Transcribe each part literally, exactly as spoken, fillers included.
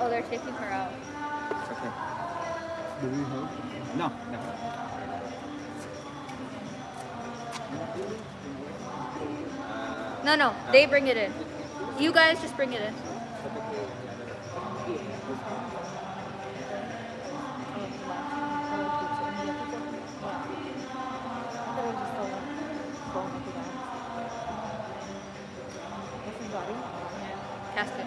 Oh, they're taking her out. Okay. Do we help? No, no. No, no, they bring it in. You guys just bring it in. Casket.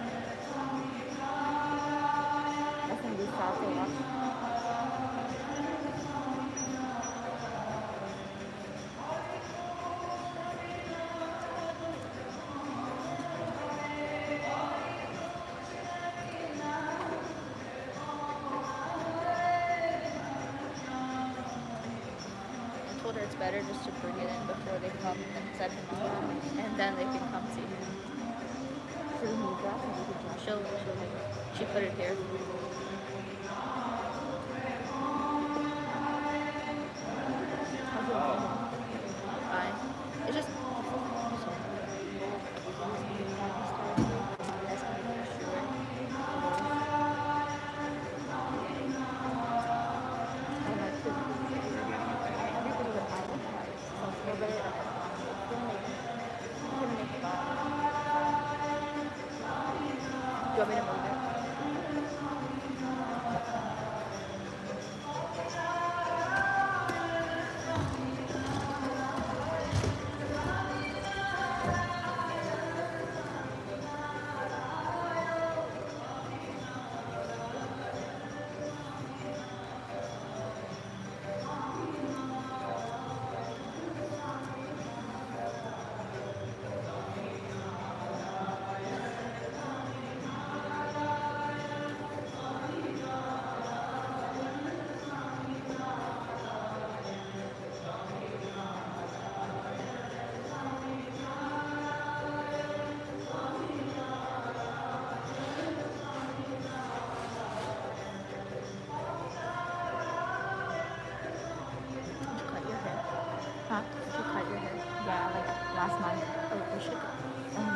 I told her it's better just to bring it in before they come and send him off, and then they can come see. She'll, she'll, she put it here. Fine. It's just. Do you want me to move it? Huh? Did you cut your hair? Yeah, like last month. Oh, we should. Um,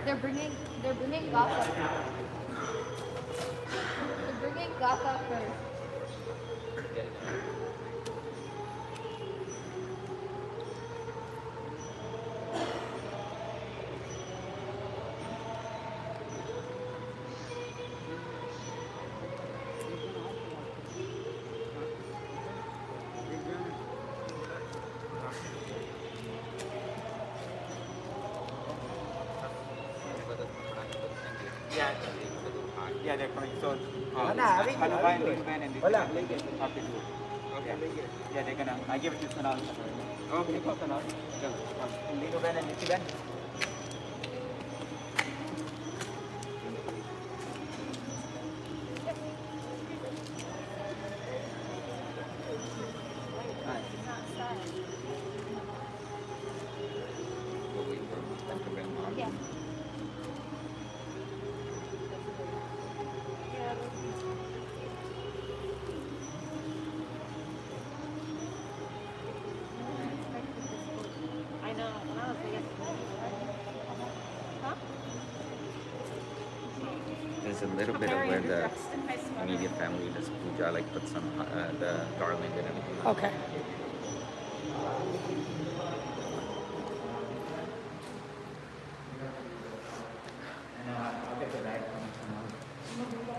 They're bringing they're bringing Gaka. They're bringing Gaka first. Yeah, they're coming. So, uh, Hanu Ban, Lin Ban, and this have to do. Okay. Yeah, they're gonna. I give it to Sanal. Okay, go Sanal. Lin Ban and Lin Ban. Yeah. I know. When I was big, huh? There's a little bit of where the immediate family does puja, like put some uh, the garland and everything. Okay. I'll get the bag from Sanal.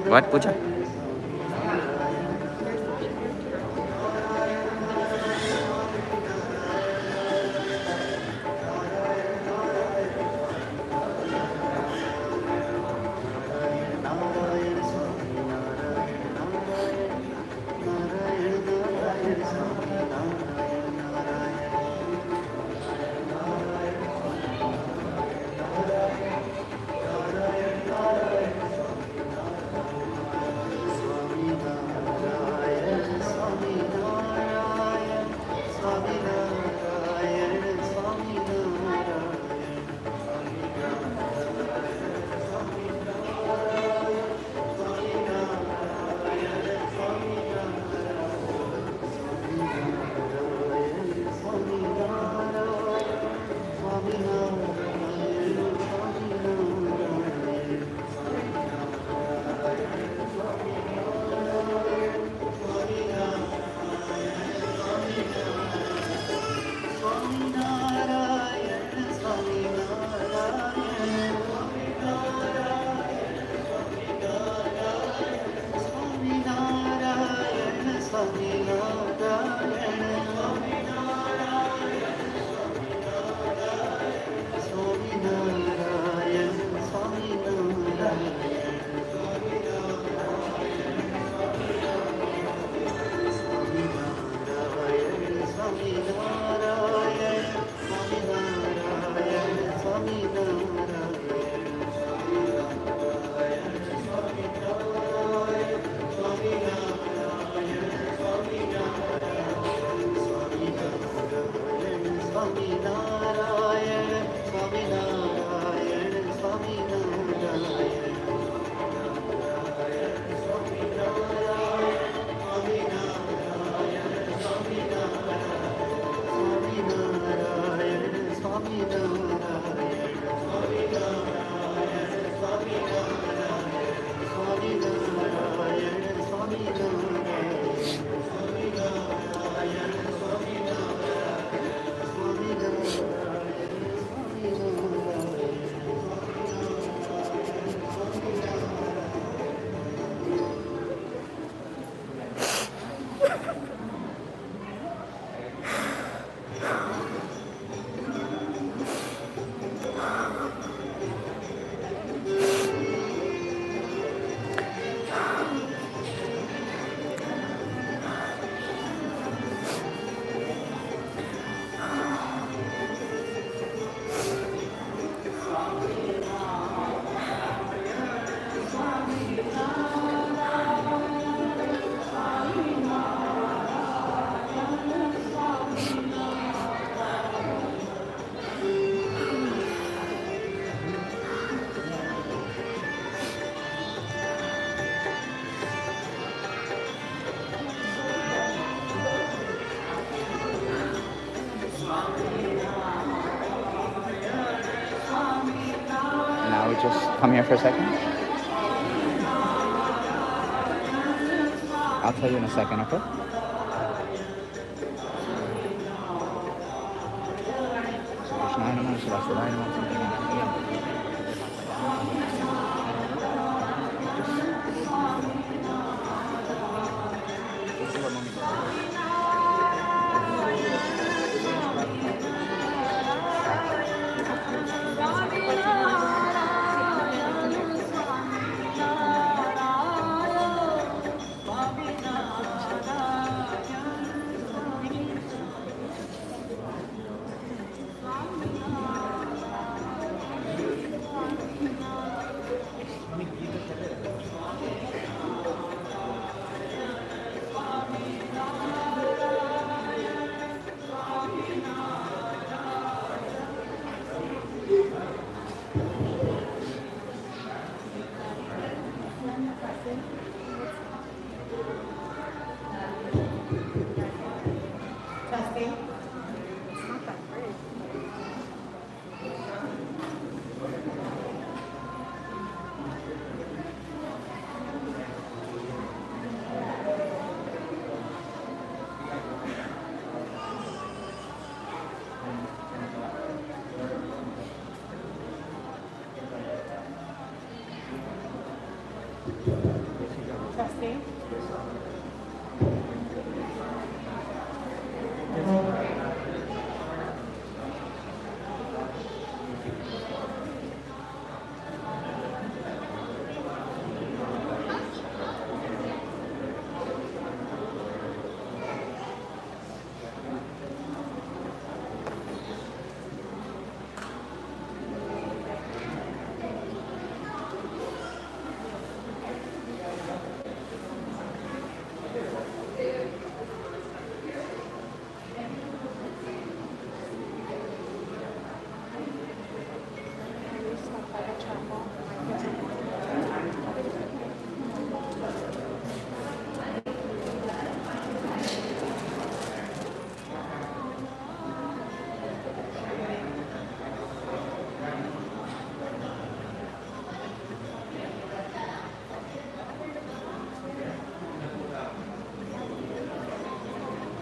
What, Puja? Now we just come here for a second. I'll tell you in a second, okay? Krishna naman, Saraswati naman, something like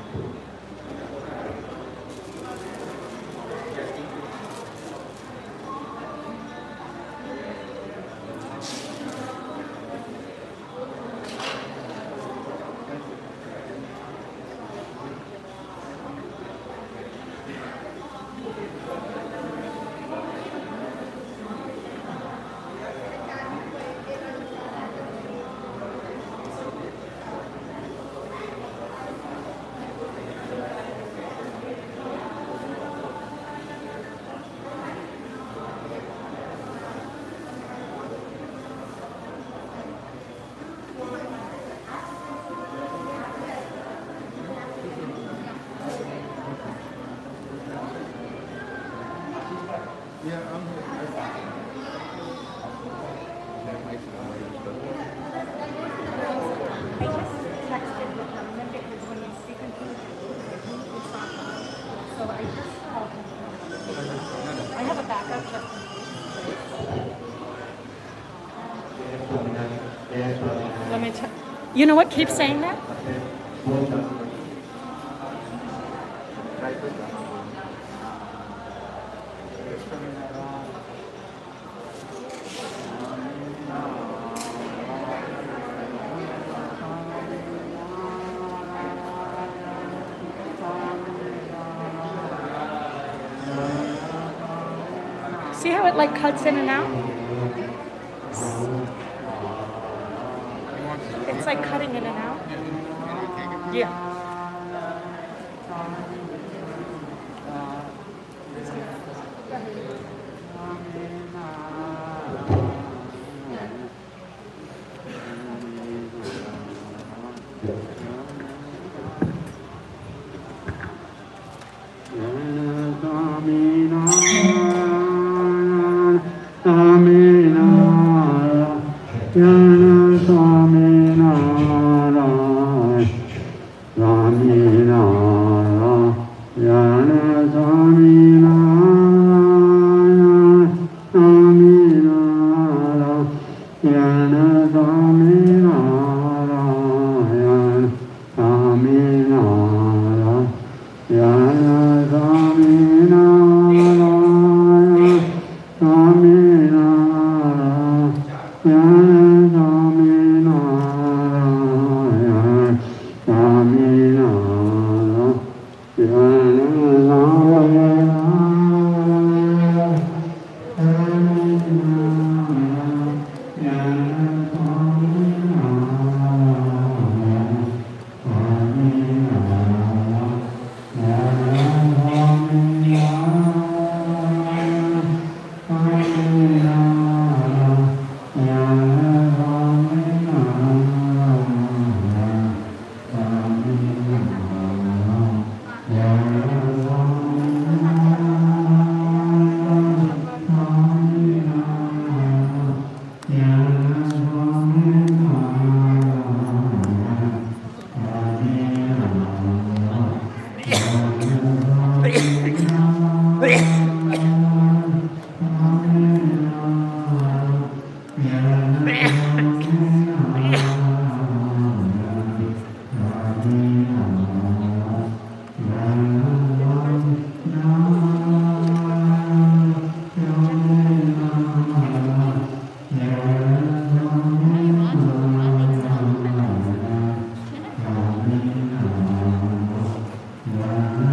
Yeah, I'm here. I just texted with them, and because when you speak in English, it's not hard. So I just called him. I have a backup just in case. Let me tell you know what? Keep saying that. See how it like cuts in and out? It's like cutting in and out. Yeah. Yeah.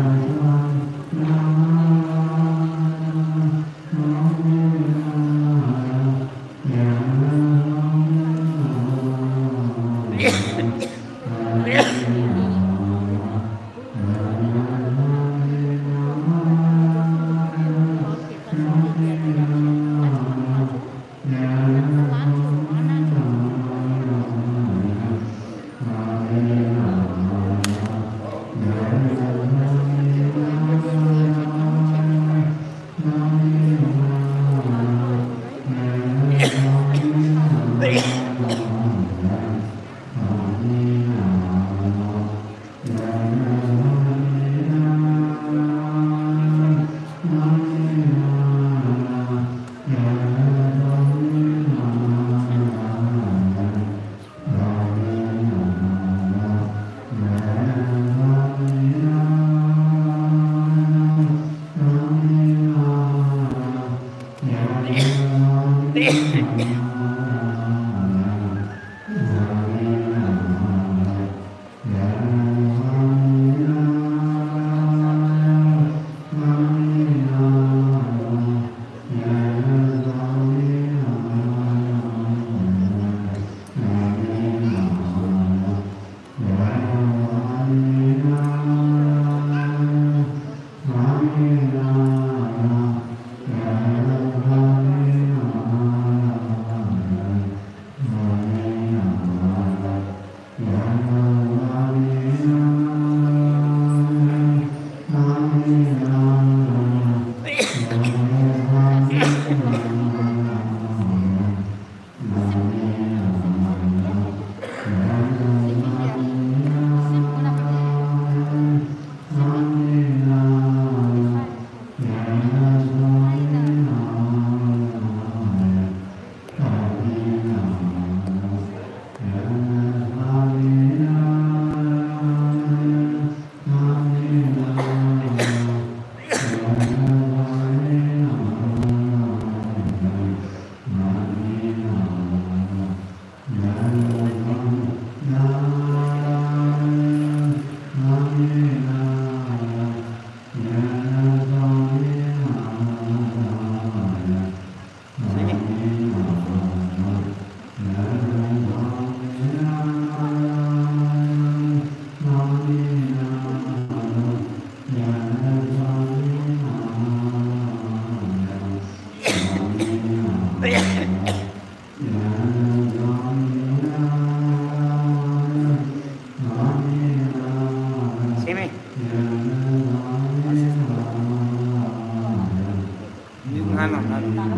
Simi. Yung ano, ano.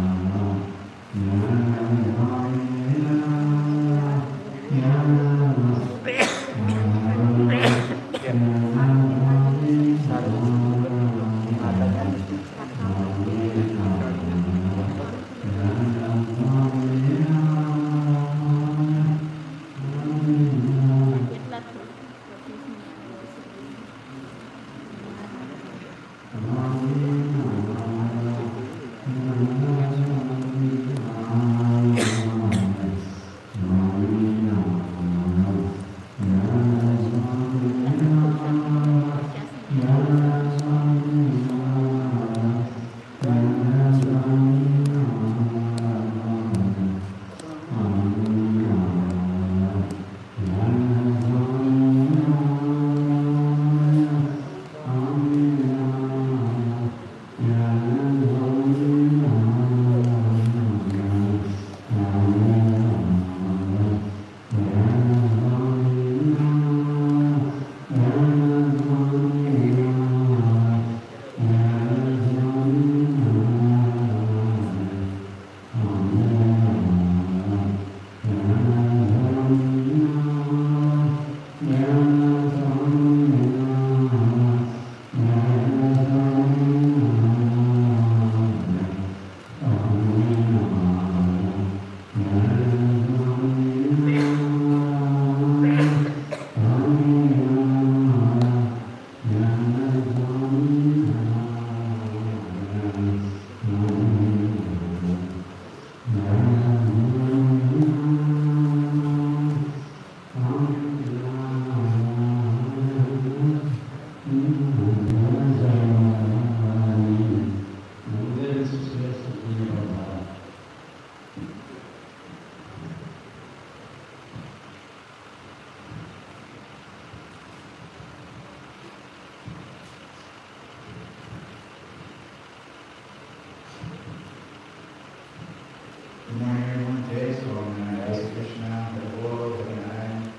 Good morning, everyone. Today, so I'm going to ask Krishna, the Lord, and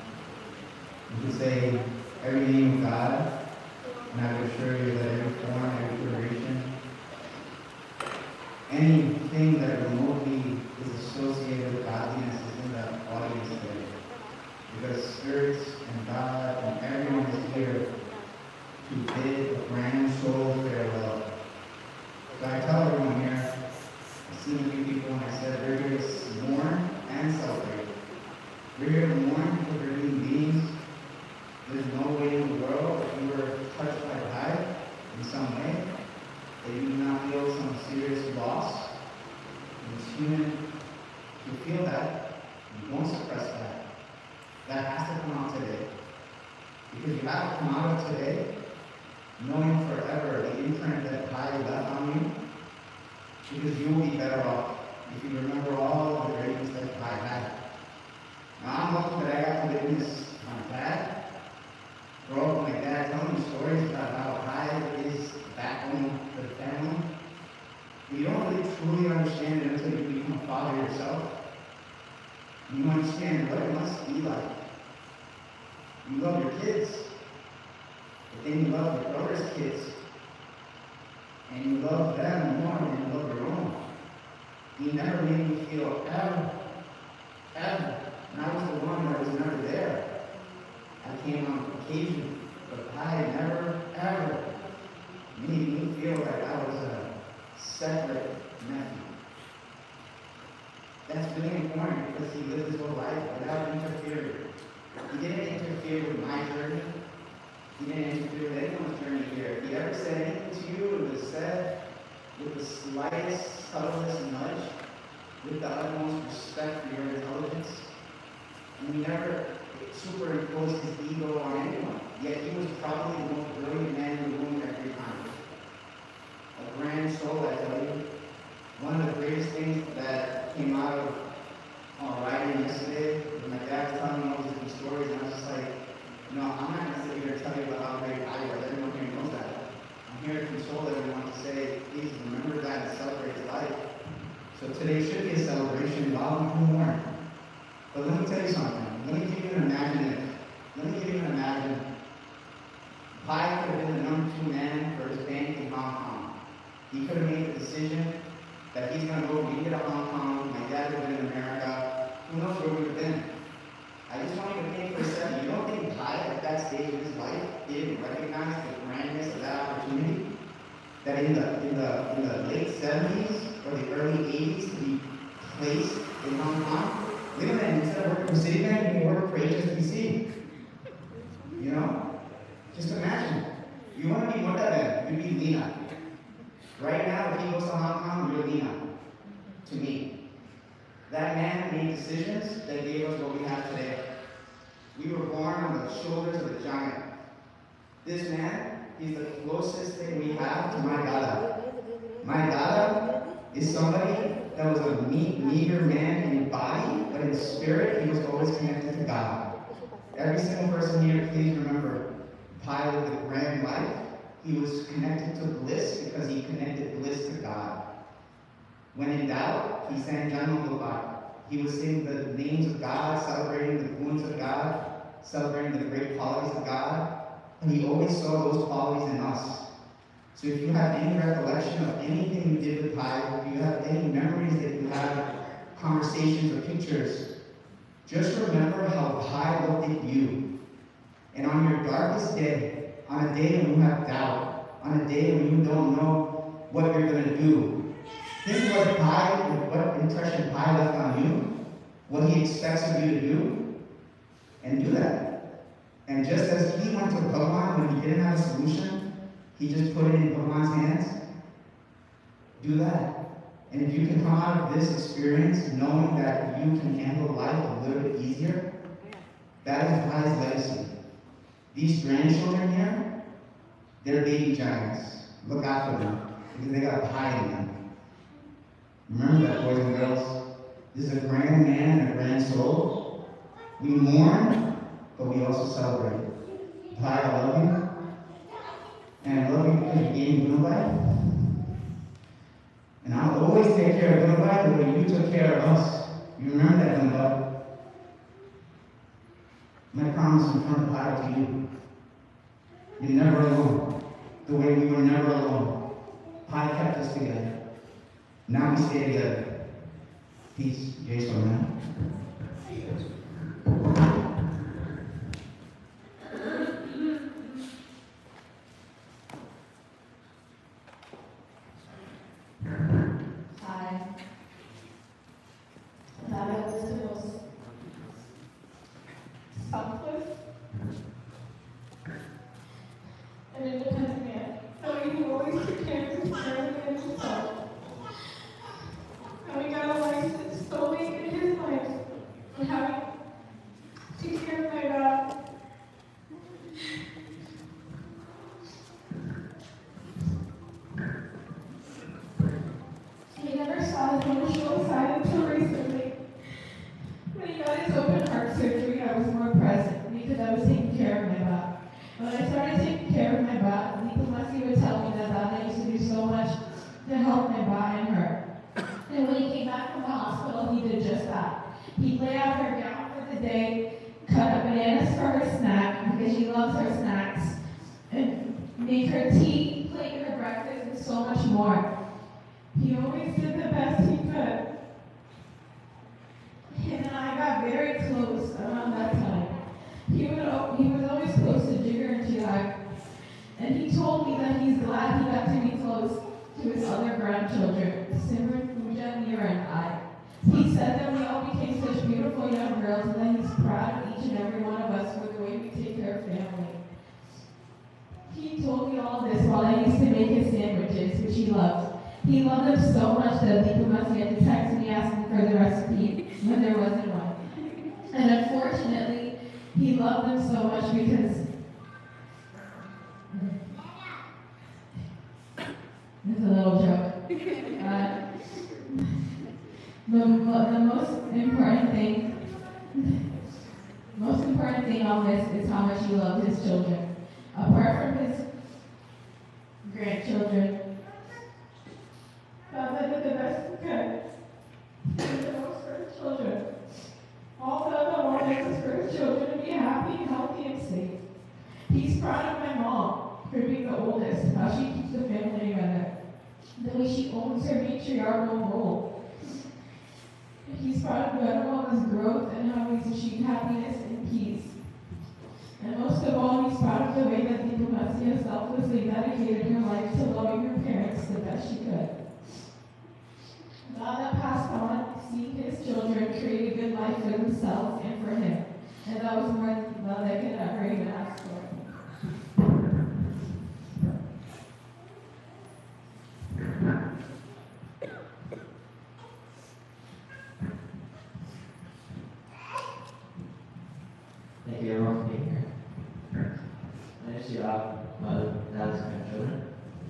you can say every name of God, and I would assure you that every form, every creation, anything that remotely is associated with godliness is in the audience today. Because spirits and God and everyone is here to bid a grand soul farewell. So I tell everyone here, I've seen a few people and I said, we're here to mourn and celebrate. We're here to mourn because we're human beings. There's no way in the world, if you were touched by God in some way, that you do not feel some serious loss. It's human to feel that. You won't suppress that. That has to come out today. Because you have to come out of today knowing forever the imprint that God left on you. Because you will be better off if you remember all of the greatness that God had. Now I'm lucky that I got to witness my dad grow up with my dad telling me stories about how God is the backbone for the family. You don't really truly understand it until you become a father yourself. You understand what it must be like. You love your kids, but then you love your brother's kids. And you love them more than you love your own. He never made me feel ever, ever. And I was the one that was never there. I came on occasion, but I never, ever made me feel like I was a separate nephew. That's really important because he lived his whole life without interfering. He didn't interfere with my journey. He didn't interfere with anyone's journey here. If he ever said anything to you, it was said with the slightest, subtlest nudge, with the utmost respect for your intelligence. And he never superimposed his ego on anyone. Yet he was probably the most brilliant man in the room every time. A grand soul, I tell you. One of the greatest things that came out of uh, writing yesterday, when my dad was telling me all these different stories, and I was just like, no, I'm not going to sit here and tell you about how great I was. Everyone here knows that. I'm here to console everyone to say, please remember that and celebrate his life. So today should be a celebration, while we do more. But let me tell you something. Let me give you an imaginative. Let me give you an imagine. Pi could have been the number two man for his bank in Hong Kong. He could have made the decision that he's going to go meet at Hong Kong. My dad would have been in America. Who knows where we would have been? I just want you to think for a second. You don't think Pi at that stage of his life didn't recognize the grandness of that opportunity? That in the in the in the late seventies or the early eighties to be placed in Hong Kong? Look at that, instead of working for Citibank, you can work for H S B C. You know? Just imagine. You want to be Mota then, you'd be Lena. Right now, if he goes to Hong Kong, you're Lena. To me. That man made decisions that gave us what we have today. We were born on the shoulders of a giant. This man is the closest thing we have to my Dada. My Dada is somebody that was a meek, meager man in body, but in spirit, he was always connected to God. Every single person here, please remember, Pi lived a grand life. He was connected to bliss because he connected bliss to God. When in doubt, he sang Janam Gopal. He would sing the names of God, celebrating the wounds of God, celebrating the great qualities of God, and he always saw those qualities in us. So if you have any recollection of anything you did with Pi, if you have any memories that you have, conversations or pictures, just remember how Pi looked at you. And on your darkest day, on a day when you have doubt, on a day when you don't know what you're going to do, think what Pi, what impression Pi left on you, what he expects of you to do, and do that. And just as he went to Bhagwan when he didn't have a solution, he just put it in Bhagwan's hands, do that. And if you can come out of this experience knowing that you can handle life a little bit easier, that is Pai's legacy. These grandchildren here, they're baby giants. Look out for them, because they got Pi in them. Remember that, boys and girls. This is a grand man and a grand soul. We mourn, but we also celebrate. Pi, I love you. And I love you because you gave me good life. And I'll always take care of good life the way you took care of us. You remember that, Linda? My promise in front of Pi to you. You're never alone. The way we were never alone. Pi kept us together. Now we stay together. Peace. Jason, man. He told me all this while I used to make his sandwiches, which he loved. He loved them so much that Lipa must had to text me asking for the recipe when there wasn't one. And unfortunately, he loved them so much because it's a little joke. Uh, the, the most important thing, most important thing on this is how much he loved his children. Apart from his grandchildren, God did the best he could. He did the most for his children. All that the wanted was for his children to be happy, healthy, and safe. He's proud of my mom for being the oldest, how she keeps the family together, the way she owns her matriarchal role. He's proud of Guatemala's growth and how he's achieved happiness and peace. And most of all, he's proud of the way that Diplomacia selflessly dedicated her life to loving her parents the best she could. God that passed on, seeing his children create a good life for themselves and for him. And that was more than love I could ever even ask for. Thank you everyone for being here. My name is Yab, my dad's grandchildren.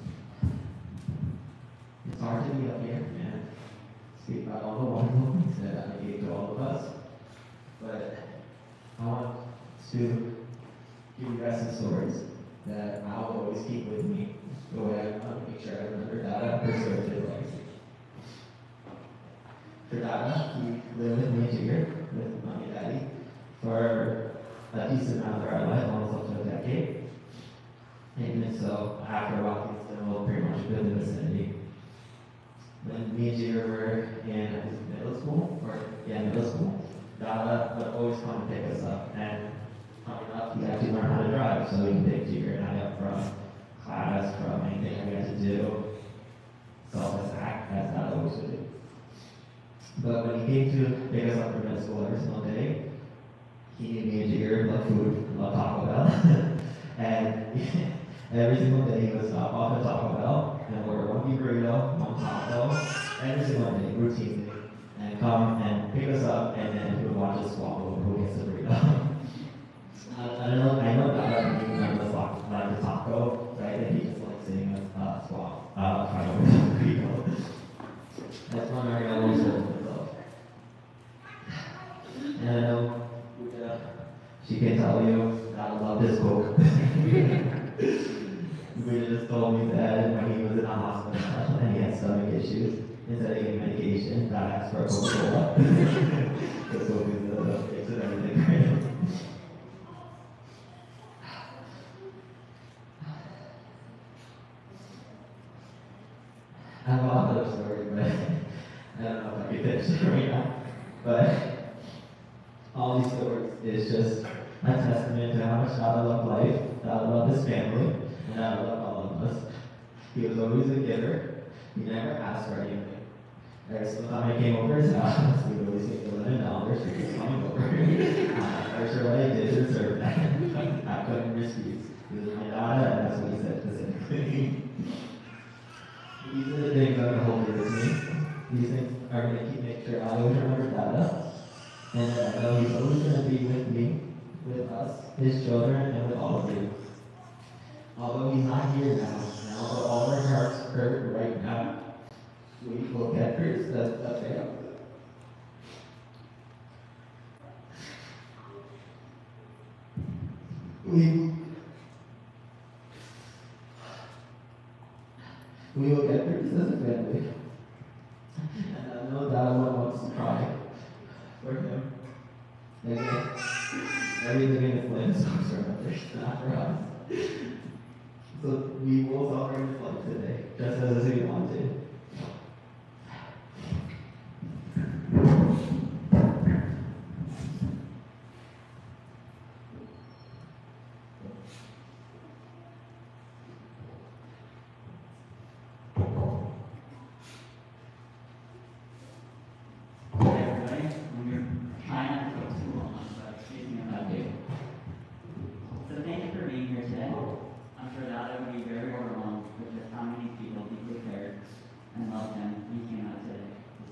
It's hard to be up here and speak about all the wonderful things that I gave to all of us. But I want to give you guys some stories that I will always keep with me. The way I want to make sure I remember Dada preserved his legacy. For Dada, he lived with me here, with mommy and daddy, for a decent amount of our life, almost up to a decade. And even so, after a while, we still pretty much lived in the vicinity. When me and Jigger were in middle school, or yeah, middle school, Dada would always come and pick us up. And coming up, he actually learned how to drive, so we can pick Jigger and I up from class, from anything we had to do, selfless act, as Dada always would do. But when he came to pick us up from middle school every single day, he gave me a Jigger, love food, love Taco Bell. And every single day he would stop off at Taco Bell and order one beef burrito, one taco, every single day, routinely, and come and pick us up, and then he would watch us squabble over who gets the burrito. I, I don't know, I know that doesn't even remember the, like, the taco, right? And he just likes seeing us uh, squabble, uh, fight over the burrito. That's one I always told myself. And I know she can tell you that I love this book. We just told me that when he was in the hospital and he had stomach issues, instead of getting medication, God asked for a Coca-Cola. This book is the fix of everything for him. I have a lot of other stories, but I don't know if I can finish it right now. But all these stories is just a testament to how much God loved life, God loved his family, and God loved all of us. He was always a giver. He never asked for anything. Every single time I came over his house, he would always give eleven dollars for just coming over. I'm not sure what I did to deserve that. I couldn't refuse. He was my daughter, and that's what he said specifically. These are the things I'm going to hold you with me. These things are going to keep make sure I always remember Dada. And I know he's always going to be with me, with us, his children, and with all of you. Although he's not here now, and although all our hearts hurt right now, we will get through this stuff there. We, we will get through this as a family. And I know that one wants to cry for him. And everything in his life is for not for us. So we will celebrate his life today, just as he wanted. So thank you for being here today. I'm sure that be very overwhelmed with just how many people deeply cared and loved him when he came out today.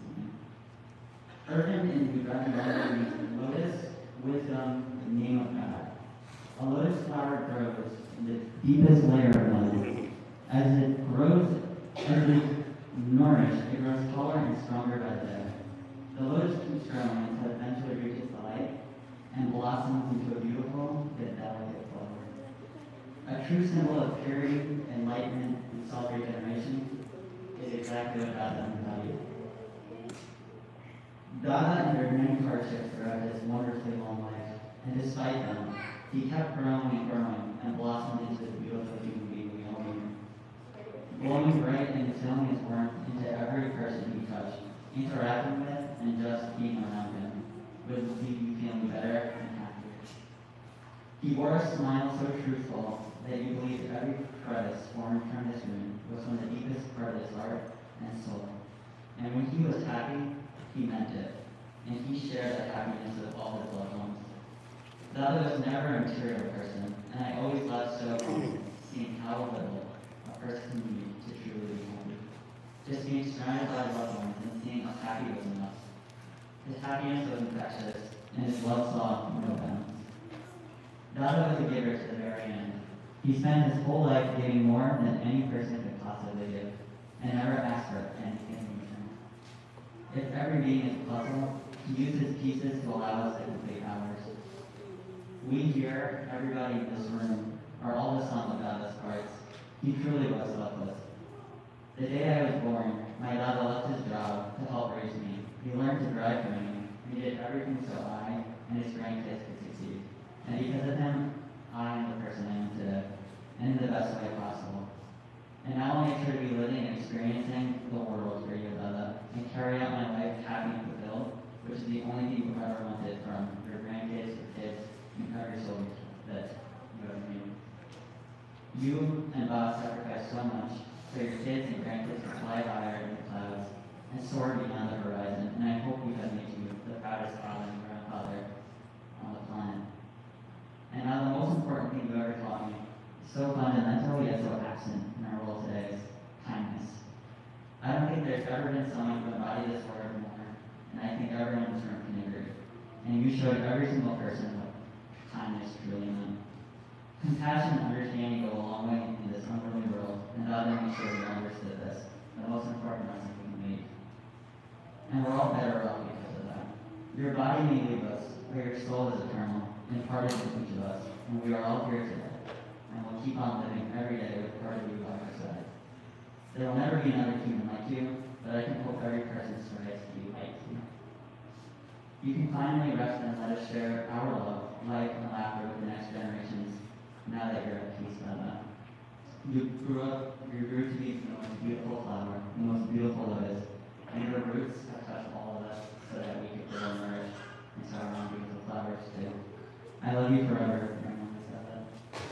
Urban in Gujarati means lotus, wisdom, the name of God. A lotus flower grows in the deepest layer of mud. As it grows, as it is nourished, it grows taller and stronger by the day. The lotus keeps growing until it eventually reaches the light and blossoms into a beautiful yet delicate flower. A true symbol of purity, enlightenment, and self-regeneration is exactly what God does about you. Dada endured many hardships throughout his wonderfully long life, and despite them, he kept growing and growing and blossomed into the beautiful human being we all knew. Glowing bright and instilling his warmth into every person he touched, interacting with, and just being around him would leave you feeling better and happier. He wore a smile so truthful that you believed every crevice formed from his moon was from the deepest part of his heart and soul. And when he was happy, he meant it, and he shared that happiness with all his loved ones. Dada was never a material person, and I always loved so seeing how little a person can need to truly be happy. Just being surrounded by loved ones and seeing how happy was enough. His happiness was infectious, and his love saw no bounds. Dada was a giver to the very end. He spent his whole life giving more than any person could possibly give, and never asked for anything in return. If every being is a puzzle, he uses pieces to allow us to complete ours. We here, everybody in this room, are all the sum of Dada's parts. He truly was selfless. The day I was born, my Dada left his job to help raise me. He learned to drive for me, and he did everything so I and his grandkids could succeed. And because of him, I am the person I am today, and in the best way possible. And now I'll make sure to be living and experiencing the world for you, Dada, and carry out my life happy and fulfilled, which is the only thing you've ever wanted from your grandkids, your kids, and every soul that you have made. You and Bob sacrificed so much so your kids and grandkids can fly higher in the clouds and soar beyond the horizon, and I hope we have made you the proudest father and grandfather on the planet. And now the most important thing you ever taught me, so fundamental yet so absent in our world today, is kindness. I don't think there's ever been someone who embodied this word more, and I think everyone in this room can agree. And you showed every single person what kindness truly meant. Compassion and understanding go a long way in this unruly world, and God made sure we understood this, the most important lesson we can make. And we're all better off because of that. Your body may leave us, but your soul is eternal, imparted to each of us, and we are all here today, and we'll keep on living every day with part of you by our side. There will never be another human like you, but I can hope every person strives to be like you. You can finally rest and let us share our love, life, and laughter with the next generations, now that you're at peace by that. You grew up, you grew to be the most beautiful flower, the most beautiful lotus, and your roots have touched all of us so that we could grow and nourish and so our own beautiful flowers too. I love you forever, and Mama said that.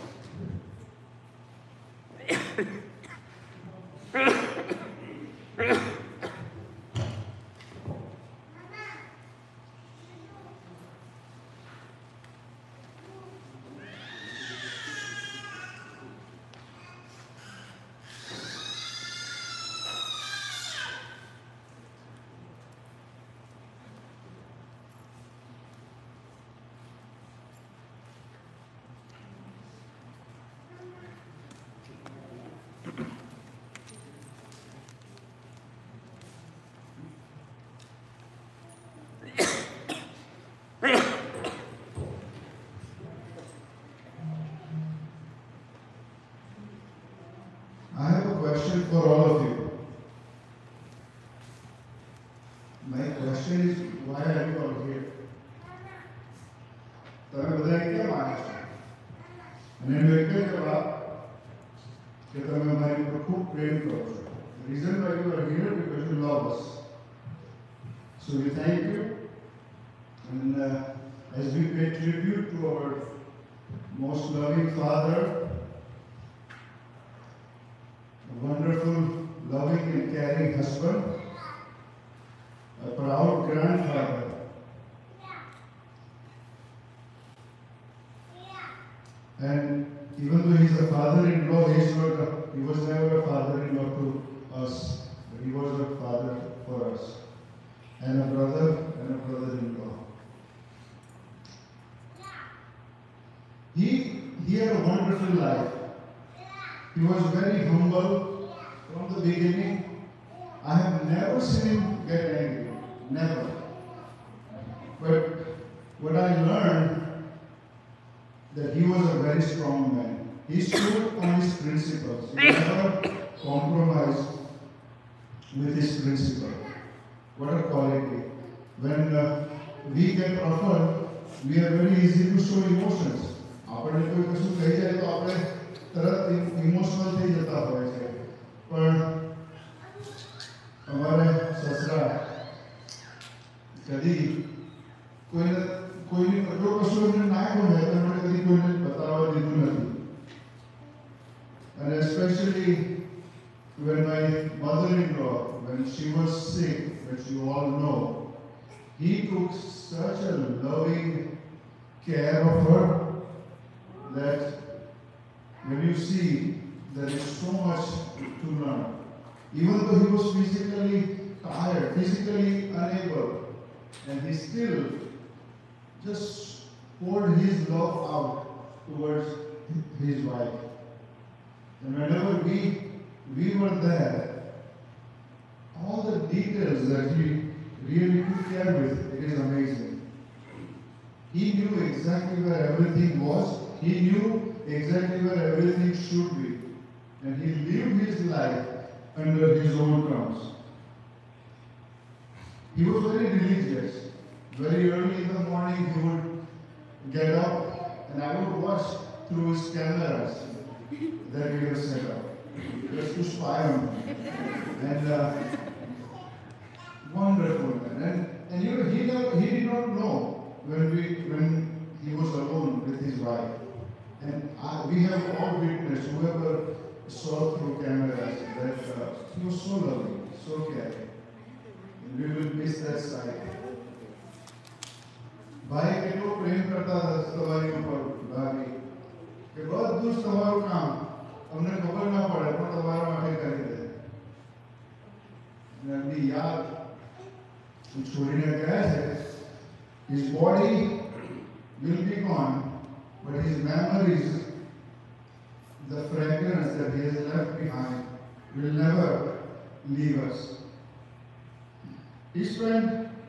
I have a question for all of you. My question is, why are you all here? તમે બધા કેમ આવ્યા છો? અને એનો એક જ જવાબ કે તમે અમારી ઉપર ખૂબ પ્રેમ કરો છો. The reason why you are here because you love us. So we thank you, and uh, as we pay tribute to our most loving Father, a wonderful, loving and caring husband, a proud grandfather, and even though he's a father-in-law, he's not a wonderful life. He was very humble from the beginning. I have never seen him get angry. Never. But what I learned, that he was a very strong man. He stood on his principles. He never compromised with his principle. What a quality. When uh, we get offered, we are very easy to show emotions. આપણે કોઈ કશું કહી જાય તો આપણે તરત emotional થઈ જતા હોય છે. પણ અમારે સસરા કદી કોઈને કોઈને જો કશું એમને ના ગમે તો એમણે કદી કોઈને બતાવવા દીધું નથી. And especially when my mother-in-law, when she was sick, which you all know, he took such a loving care of her that when you see, there is so much to learn. Even though he was physically tired, physically unable, and he still just poured his love out towards his wife. And whenever we we were there, all the details that he really took care with, it is amazing. He knew exactly where everything was. He knew exactly where everything should be. And he lived his life under his own terms. He was very religious. Very early in the morning he would get up and I would watch through his cameras that we have set up. Just to spy on him. And uh, wonderful man. And, and you know, he, never, he did not know when we when he was alone with his wife. And I, we have all witnessed, whoever saw through cameras, that uh, he was so loving, so caring. And we will miss that side. ભાઈ કેટલો પ્રેમ કરતા હતા તમારી ઉપર ભાભી કે બધું જ તમારું કામ અમને ખબર ના પડે પણ તમારા માટે કરી દે. એમની યાદ છોડીને ગયા છે. His body will be gone, but his memories, the fragrance that he has left behind, will never leave us. He spent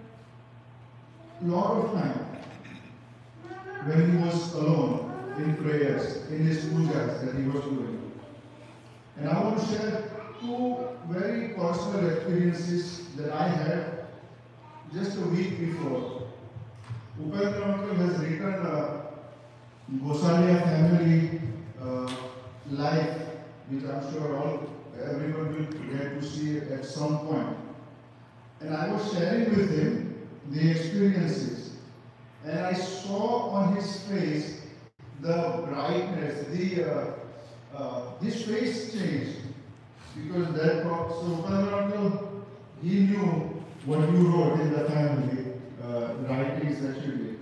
a lot of time when he was alone in prayers, in his pujas that he was doing. And I want to share two very personal experiences that I had just a week before. Upendra uncle has written a Gosalia family uh, life, which I'm sure all everyone will get to see at some point. And I was sharing with him the experiences, and I saw on his face the brightness, the uh, uh, his face changed because that so Upendra uncle, he knew what you wrote in the family uh, writings that you did.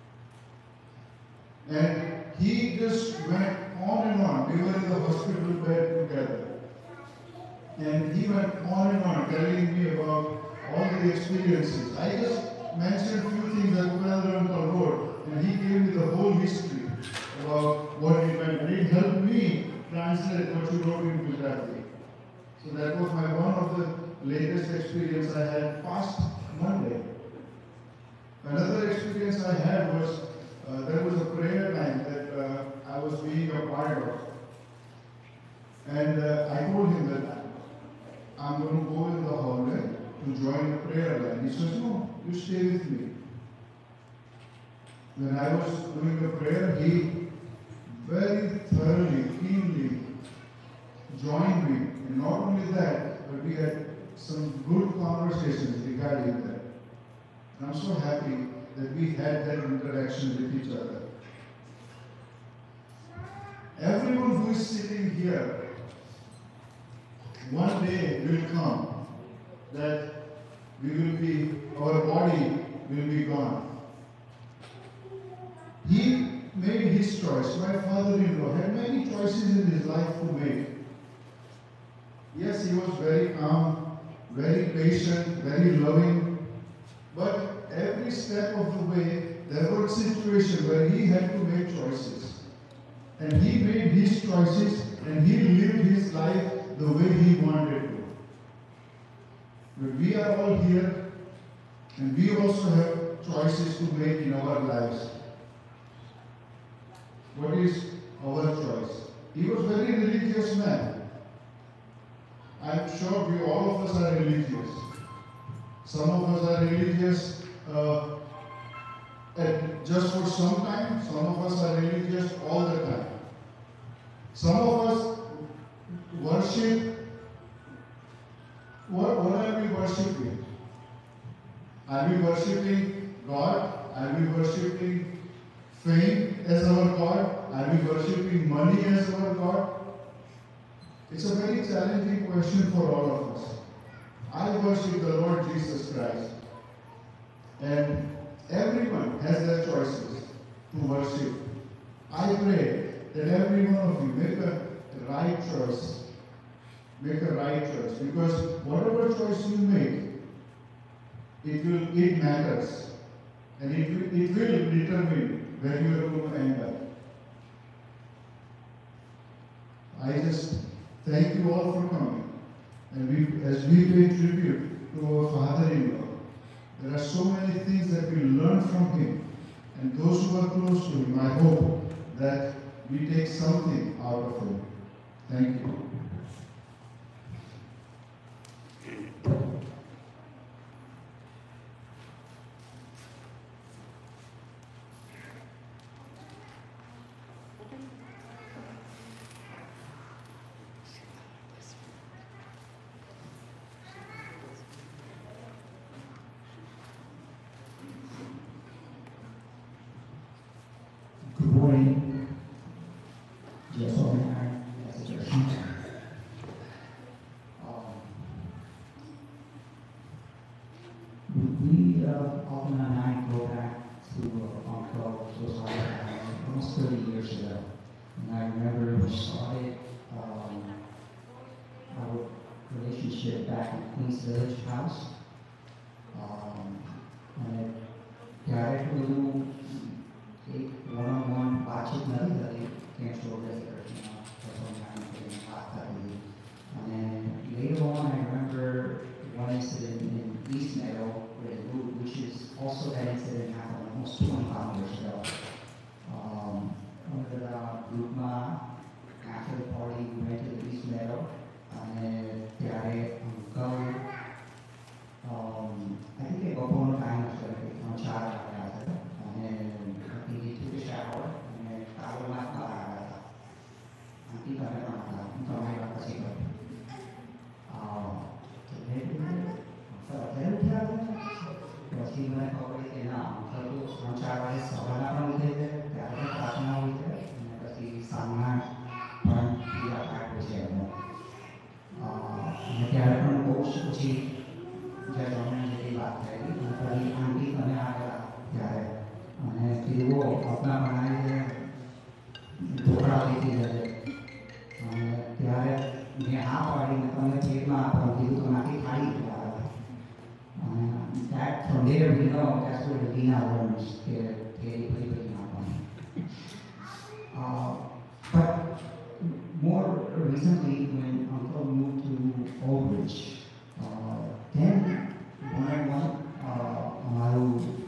And he just went on and on. We were in the hospital bed together. And he went on and on telling me about all the experiences. I just mentioned a few things that Upendra uncle wrote, and he gave me the whole history about what it meant. And it helped me translate what you wrote in Gujarati. So that was my one of the latest experience I had past Monday. Another experience I had was uh, there was a prayer time that uh, I was being a part of. And uh, I told him that I'm going to go in the hallway to join the prayer line. He says, no, you stay with me. When I was doing the prayer, he very thoroughly, keenly joined me. And not only that, but we had some good conversations regarding that. And I'm so happy that we had that interaction with each other. Everyone who is sitting here, one day will come that we will be, our body will be gone. He made his choice. My father-in-law had many choices in his life to make. Yes, he was very calm, very patient, very loving, but every step of the way, there was a situation where he had to make choices. And he made his choices and he lived his life the way he wanted to. But we are all here and we also have choices to make in our lives. What is our choice? He was a very religious man. I'm sure we all of us are religious. Some of us are religious uh, at just for some time. Some of us are religious all the time. Some of us worship. What, what are we worshiping? Are we worshiping God? Are we worshiping fame as our God? Are we worshipping money as our God? It's a very challenging question for all of us. I worship the Lord Jesus Christ. And everyone has their choices to worship. I pray that every one of you make a right choice. Make a right choice. Because whatever choice you make, it will it matters. And it will, it will determine where you are going to end up. I just thank you all for coming. And we, as we pay tribute to our father-in-law, there are so many things that we learn from him. And those who are close to him, I hope that we take something out of him. Thank you. Good morning. Yes, all right. That's a church. Um, we uh, often and I go back to uh, Uncle Josiah almost thirty years ago. And I remember we started um, our relationship back in Queens Village House. Um, and it got it a little एक one-on-one बातचीत नहीं करी cancer हो गया you know for some time getting back that way. And then later on I remember one incident in East Meadow which is also that incident happened almost twenty-five years ago. Um, under the group after the party we went to the East Meadow and then ત્યારે uncle um, I think they got one time on charge and he took a shower and then towel mat maraya nanti kami pernah kami akan kasih tahu ah jadi saya saya dia masih mana kau boleh kena kalau mencara seorang orang itu ada partner itu kasih sangat pun tidak ada siapa ah nanti ada pun coach coach jangan jadi batai nanti nanti kami ada jadi અને તેઓ આપણા બનાવીને ઢોકળા લીધી જાય અને ત્યારે મેં હા પાડીને તમે પેટમાં આપવા કીધું તો નાખી ખાઈ ગયા અને that from there we know that's where the Dina learns કે તેરી બધી બધી નાખવાની but more recently when Uncle moved to Old Bridge uh, then one on one અમારું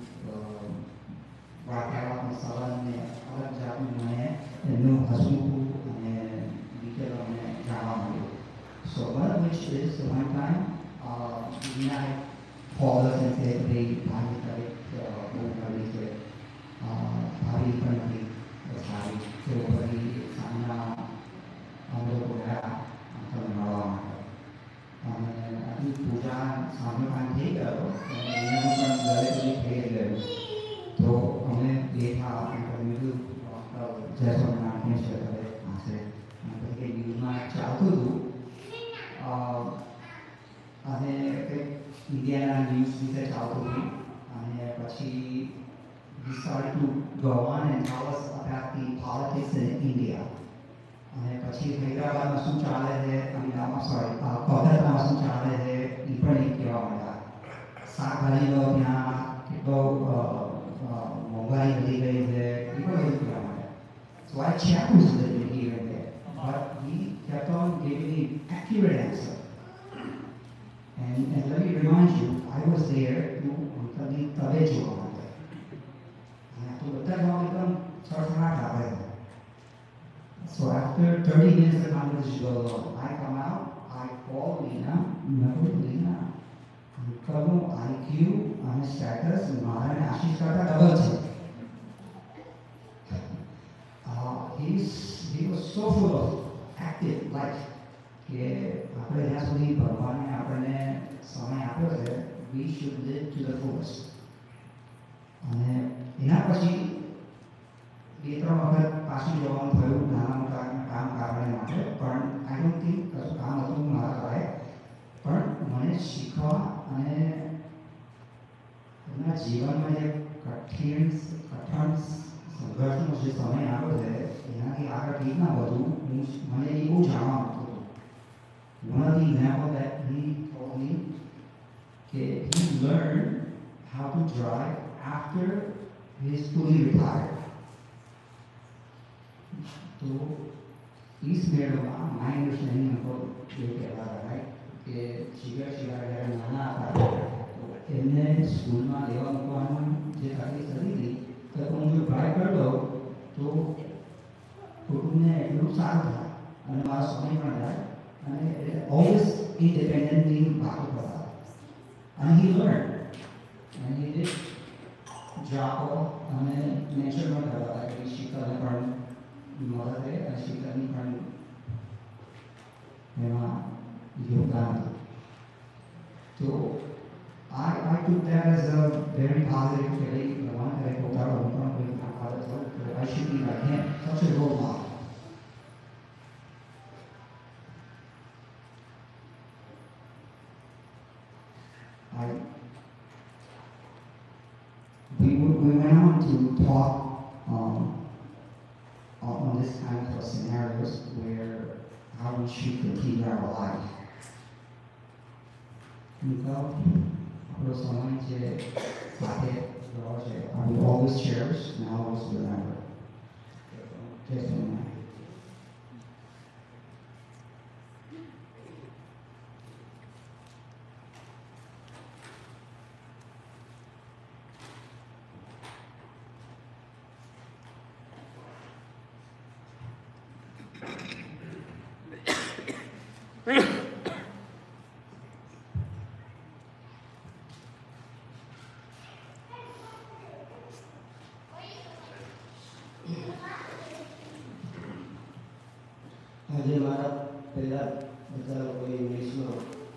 વાતાવરણ સવારને અલગ જાતનું મને એમનું હસમુખું અને ડિટેલ અમને જાણવા મળ્યું. So one of which is the one time uh, Dina had called us and said they ભાઈ કરે બહુ નવી છે ભારી પણ નથી સારી તેઓ ફરી સાંજના અમે લોકો ગયા અંકલને મળવા માટે અને હજુ પૂજા સાંજનો ટાઈમ થઈ ગયો અને એનું પણ ઘરે સુધી થઈ ગયું. तो हमें देखा इंटरव्यू जैसा नाटक से करे आसे मतलब के न्यूज़ में चाहते हो अने के इंडिया न्यूज़ भी से चाहते हो अने पछी we started to go on and tell us about the politics in India अने पछी हैदराबाद में શું ચાલે છે I mean I'm sorry Kolkata में શું ચાલે છે એ પણ એક કહેવા માંગ્યા શાકભાજી નો ત્યાં કેટલો મોંઘવારી વધી ગઈ છે એ પણ બધું કહેવા માંડ્યા So I challenged a little bit here and there, but he kept on giving me accurate answer. And, and let me remind you, I was there to uncle's tabe jowa માટે. અને આ તો બધા જવાબ એકદમ સડસડાટ આપે છે. So after thirty minutes the conversation goes on. I come out, I call Lina, no Lina. Uncle I Q and status મારા અને આશીષ કરતા ડબલ છે. Uh, he's, he was so full of active life કે આપણે જ્યાં સુધી ભગવાને આપણને સમય આપ્યો છે, we should live to the fullest. અને એના પછી બે ત્રણ વખત પાછું જવાનું થયું નાના મોટા કામ કારણે માટે, પણ આઈ ડોન્ટ થિંક કશું કામ હતું મારા લાયક, પણ મને શીખવા અને એમના જીવનમાં જે કઠિન કઠણ સંઘર્ષનો જે સમય આવ્યો છે એનાથી આગળ કેવી ના વધુ હું મને એ બહુ જાણવા મળતું હતું. One of the examples that he told me that he learned how to drive after he is fully retired. So इस મેળવમાં my understanding about ये कहता है right કે શિગર શિગર જ્યારે નાના હતા તો એમને સ્કૂલમાં લેવા મૂકવાનું જે તકલીફ થતી હતી તો હું જો ટ્રાય કરતો તો કુટુંબને એટલું સારું થાય અને મારો સમય પણ જાય અને always independently વાતો કરતા. And he learned and he did job અને નેચર પણ કરતા કે શિખરને પણ મદદે અને શિખરની પણ એમાં યોગદાન હતું. So I, I took that as a very positive feeling. The one that I put out of one with my father thought that I should be like him, such a role model. I, we, we went on to talk um, on, on this kind of scenarios where how we should continue our life. Então, આપણો સમય જે સાથે ગયો છે, I will always cherish and I will always remember. Just remember. આજે મારા પહેલા બધા લોકો ઇંગ્લિશમાં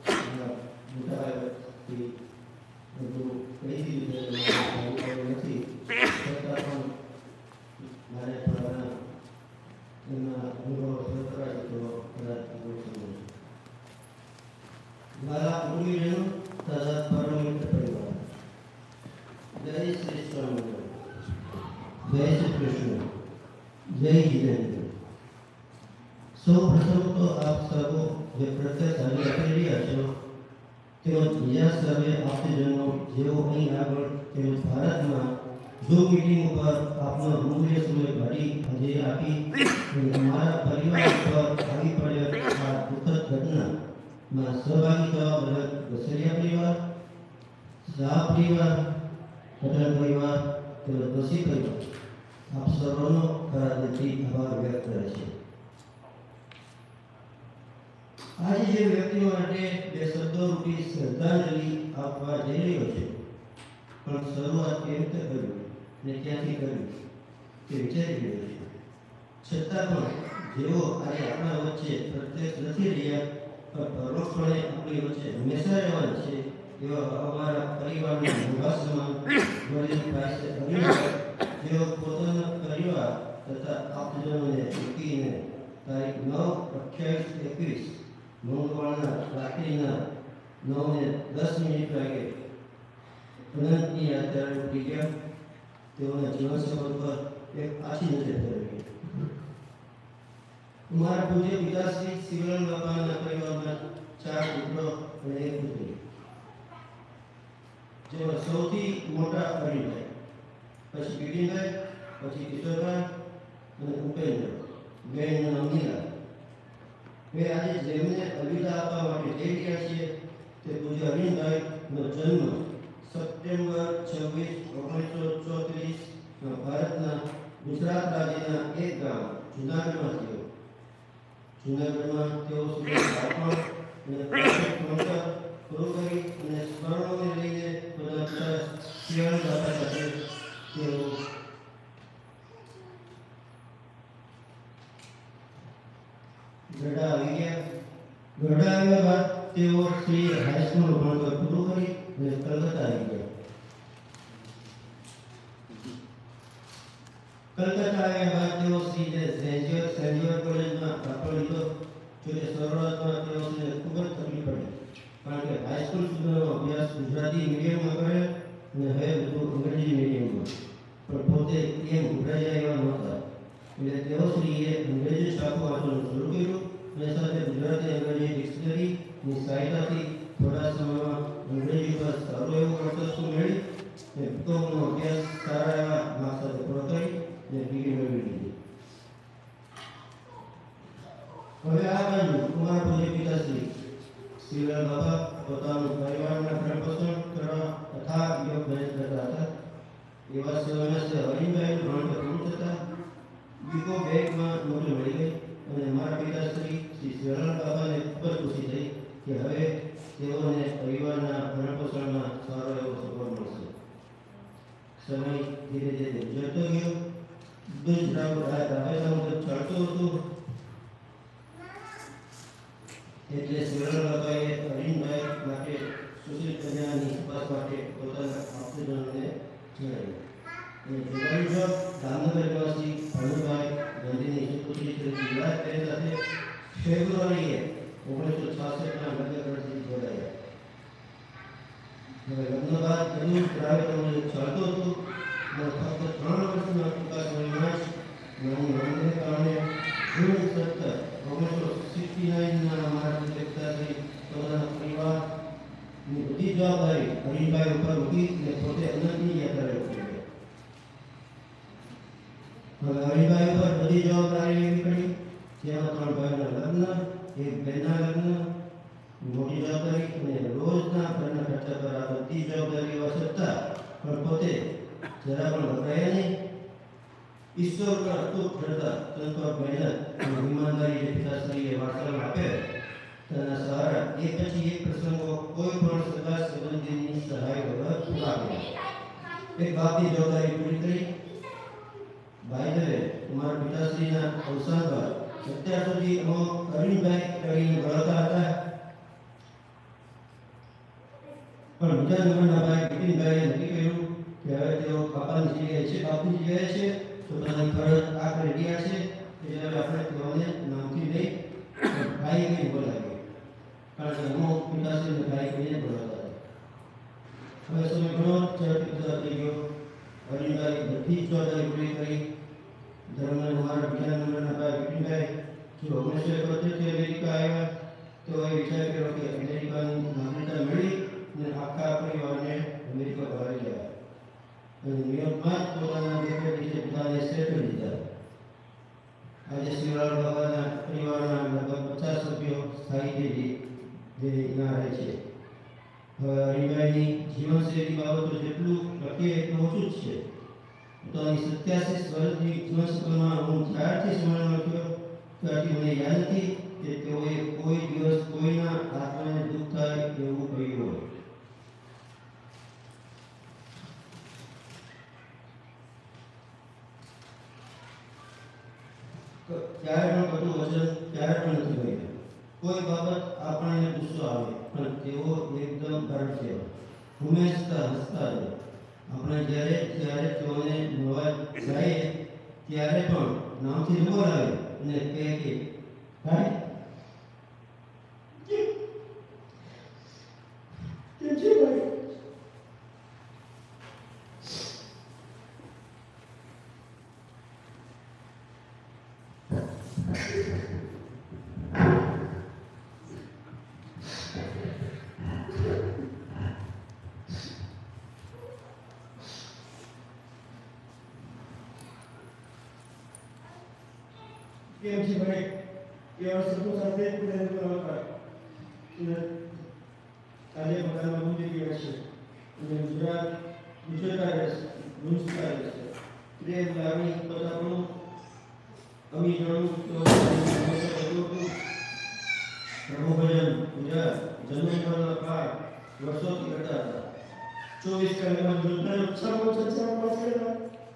મોટાભાઈ બધું કહી દીધું છે, નથી છતાં પણ મારે થોડા એમના અનુભવો શેર કરાય તો કદાચ મારા પૂર્વીજનો તથા પરમિત પરિવાર. જય શ્રી સ્વામી, જય શ્રી કૃષ્ણ, જય જીતેન્દ્ર. સૌ પ્રથમ તો આપ સર્વો જે પ્રત્યક્ષ હાજરી આપી રહ્યા છો તેઓ બીજા સર્વે આપતીજનો જેઓ અહીં આગળ તેઓ ભારતમાં જો મીટિંગ ઉપર આપનો અમૂલ્ય સમય કાઢી હાજરી આપી અને અમારા પરિવાર ઉપર આવી પડેલ આ દુઃખદ ઘટનામાં સહભાગી થવા બદલ ગસરિયા પરિવાર, શાહ પરિવાર, પટેલ પરિવાર તેમજ દોશી પરિવાર આપ સર્વનો ખરા દિલથી આભાર વ્યક્ત કરે છે. આજે જે વ્યક્તિઓ માટે બે શબ્દો રૂપી શ્રદ્ધાંજલિ આપવા જઈ રહ્યો છે, પણ શરૂઆત કેવી રીતે કરવી અને ક્યાંથી કરવી તે વિચારી રહ્યો છે. છતાં પણ જેઓ આજે આપણા વચ્ચે પ્રત્યક્ષ નથી રહ્યા પણ પરોક્ષપણે આપણી વચ્ચે હંમેશા રહેવાના છે એવા અમારા પરિવારના મોભા સમાન વડીલ પાસે અભિનવ જેઓ પોતાના પરિવાર તથા આપજનોને મૂકીને તારીખ નવ અઠ્યાવીસ એકવીસ મંગળવારના રાત્રિના નવ ને દસ મિનિટ વાગે અનંતની યાત્રા ઉઠી ગયા. તેઓના જીવન સફર પર એક આછી નજર કરવી. મારા પૂજ્ય પિતાશ્રી શિવરામ બાપાના પરિવારમાં ચાર પુત્રો અને એક પુત્રી, જેમાં સૌથી મોટા અરવિંદભાઈ, પછી પીડીભાઈ, પછી કિશોરભાઈ, અને ઉપેન્દ્ર બેનનું અમીરા. મેં આજે જેમને અવિદા આપવા માટે જઈ રહ્યા છીએ તે પૂજ્ય અરવિંદભાઈનો જન્મ સપ્ટેમ્બર છવ્વીસ ઓગણીસો ચોત્રીસ ભારતના ગુજરાત રાજ્યના એક ગામ જુનાગઢમાં થયો. જુનાગઢમાં તેઓ સુધી બાળપણ અને ભણતર પૂરું કરી અને સ્મરણોને લઈને બધા શિયાળ દાદા સાથે તેઓ ગઢડા આવી ગયા. ગઢડા આવ્યા બાદ તેઓ શ્રી હાઈસ્કૂલ ભણતર પૂરું કરી અને કલકત્તા આવી ગયા. કલકત્તા આવ્યા બાદ તેઓ શ્રી સેન્જિયર સેન્જિયર કોલેજમાં દાખલો લીધો. જોકે શરૂઆતમાં તેઓને ખૂબ જ તકલીફ પડી, કારણ કે હાઈસ્કૂલ સુધીનો અભ્યાસ ગુજરાતી મીડિયમમાં કરે અને હવે બધું અંગ્રેજી મીડિયમમાં, પણ પોતે એમ ઉભરાઈ જાય એવા નહોતા. એટલે તેઓ શ્રીએ અંગ્રેજી છાપું વાંચવાનું શરૂ કર્યું અને સાથે ગુજરાતી અંગ્રેજી ડિક્શનરીની સહાયતાથી થોડા સમયમાં અંગ્રેજી પર સારું એવું વર્ચસ્વ મેળવી અને બીકોમનો અભ્યાસ સારા એવા માર્ક્સ સાથે પૂરો કરી અને ડિગ્રી મેળવી લીધી. હવે આ બાજુ કુમાર પૂજ્ય પિતાશ્રી શ્રીલાલ બાબા પોતાનું પરિવારના ભરણપોષણ કરવા તથા યોગ અભ્યાસ કરતા હતા. એવા સમયમાં શ્રી હરિભાઈનું ભણતર પૂરું થતાં બીકો બેંકમાં નોકરી મળી ગઈ અને મારા પિતાશ્રી શ્રી શ્રીલાલ બાબાને ખૂબ જ ખુશી થઈ કે હવે તેઓને પરિવારના ભરણપોષણમાં સારો એવો સપોર્ટ મળશે. સમય ધીરે ધીરે જતો ગયો. દૂધ રાબેતા મુજબ ચાલતું હતું એટલે શ્રીલાલ બાબાએ અરવિંદભાઈ માટે સુશીલ કન્યાની તપાસ માટે પોતાના આપ્તજનોને જણાવ્યું. દામનગર નિવાસી ભાનુભાઈ ગાંધીની સુપુત્રી શ્રી વિલાસબેન સાથે ફેબ્રુઆરીએ ઓગણીસો છાસઠના લગ્ન કરતી જોડાયા. હવે લગ્ન બાદ બધું પ્રાઇવેટ મુજબ ચાલતું હતું અને ફક્ત ત્રણ વર્ષના ટૂંકા સમયમાં જ નાની ઉંમરને કારણે જૂન સત્તર ઓગણીસો સિક્સટી નાઇનના અમારા પિતાશ્રી પોતાના પરિવારની બધી જવાબદારી હરિભાઈ ઉપર મૂકી અને પોતે અનંતની યાત્રા કરી. હવે હરિભાઈ ઉપર બધી જવાબદારી એવી પડી જેમાં ત્રણ ભાઈના લગ્ન, એક બહેનના લગ્ન, મોટી જવાબદારી અને રોજના ઘરના ખર્ચા પર આ બધી જવાબદારી હોવા છતાં પણ પોતે જરા પણ ગભરાયા નહીં. ઈશ્વર પર અતૂટ શ્રદ્ધા, સંતોષ, મહેનત અને ઈમાનદારી જે પિતાશ્રીએ વારસામાં આપ્યા તેના સહારા એક પછી એક પ્રસંગો કોઈ પણ સગા સંબંધીની સહાય વગર પૂરા કર્યા. એક બાપની જવાબદારી પૂરી કરી. ભાઈ દવે મારા પિતાશ્રીના અવસાન બાદ અત્યાર સુધી અમે અરવિંદભાઈ કરીને ભણાવતા હતા, પણ બીજા નંબરના ભાઈ બિપિનભાઈએ નક્કી કર્યું કે હવે તેઓ બાપાની જગ્યાએ છે બાપની જગ્યાએ છે તો પોતાની ફરજ આ કરી રહ્યા છે એટલે આપણે તેઓને નામથી લઈ ભાઈ કઈ બોલાવીએ, કારણ કે અમુક પિતાશ્રીને ભાઈ કહીને બોલાવતા હતા. હવે સમય ઘણો ઝડપી જતો થઈ ગયો. અરવિંદભાઈ બધી જ જવાબદારી પૂરી કરી. ધર્મના મારા બીજા નંબરના ભાઈ બિપિનભાઈ જો ઓગણીસો એકોતેરથી અમેરિકા આવ્યા તો એ વિચાર કર્યો કે અમેરિકાની નાગરિકતા મેળવી અને આખા પરિવારને અમેરિકા બહાર ગયા અને ન્યુયોર્કમાં જ પોતાના દેખરેખ નીચે પોતાને સેટલ લીધા. આજે શ્રીલાલ બાબાના પરિવારના લગભગ પચાસ સભ્યો સ્થાયી જે ત્યાં રહે છે. હવે હરિભાઈની જીવનશૈલી બાબતો જેટલું લખીએ એટલું ઓછું જ છે. પોતાની સત્યાસી વર્ષની જીવનસફળમાં હું ત્યારથી સ્મરણ થયો ત્યારથી મને યાદ નથી કે તેઓએ કોઈ દિવસ કોઈના આત્માને દુઃખ થાય એવું કહ્યું હોય. ક્યારે પણ બધું વચન ક્યારે પણ નથી કહ્યું. કોઈ બાબત આપણને ગુસ્સો આવે પણ તેઓ એકદમ સરળ છે, હંમેશા હસતા રહે. આપણે જ્યારે જ્યારે તેઓને મળવા જાય ત્યારે પણ નામથી બોલાવે અને કહે કે ભાઈ કેમ છે ભાઈ. કેમ છે ભાઈ એ વર્ષો સાથે પ્રયત્ન હતા આજે પોતાના મૂલ્ય ગયા છે અને ગુજરાત ગુજરાત રહેશે મ્યુનિસિપલ રહેશે પ્રેમ લાગણી પોતાનું અમી જાણું તો પ્રભુ ભજન પૂજા જન્મના પાઠ વર્ષોથી કરતા હતા ચોવીસ કલાકમાં જોતા ઉત્સાહમાં ચર્ચા પાછળ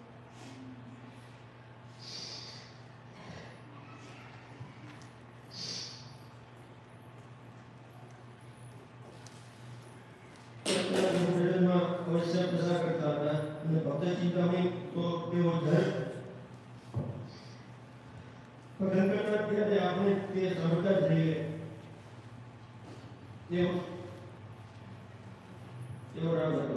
અવશ્ય પ્રસાર કરતા હતા અને ભક્ત ચિંતામણી તો તેઓ ધર પઠન કરતા ત્યારે આપણે તે સમજતા જ રહીએ તેઓ તેઓ રામ હતો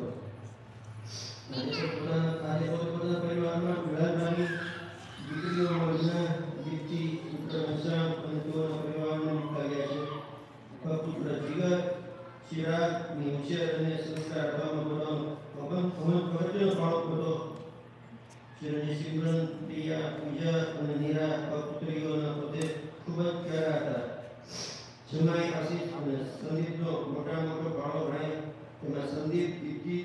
આજે પોતાના પરિવારમાં વિરાજમાની દીકરીઓ મહિના દીકરી પુત્ર ઘનશ્યામ અને તેઓના પરિવારને લાગ્યા છે પુત્ર જીગર ચિરાગની ઉછેર અને સંસ્કાર આપવામાં પોતાનો અગત્યનો ફાળો હતો શ્રી સિમરન પ્રિયા પૂજા અને નીરા પુત્રીઓના પોતે ખૂબ જ પ્યારા હતા જમાઈ આશીષ અને સંદીપનો મોટા મોટો ફાળો ગણાય તેમાં સંદીપ દીપ્તિ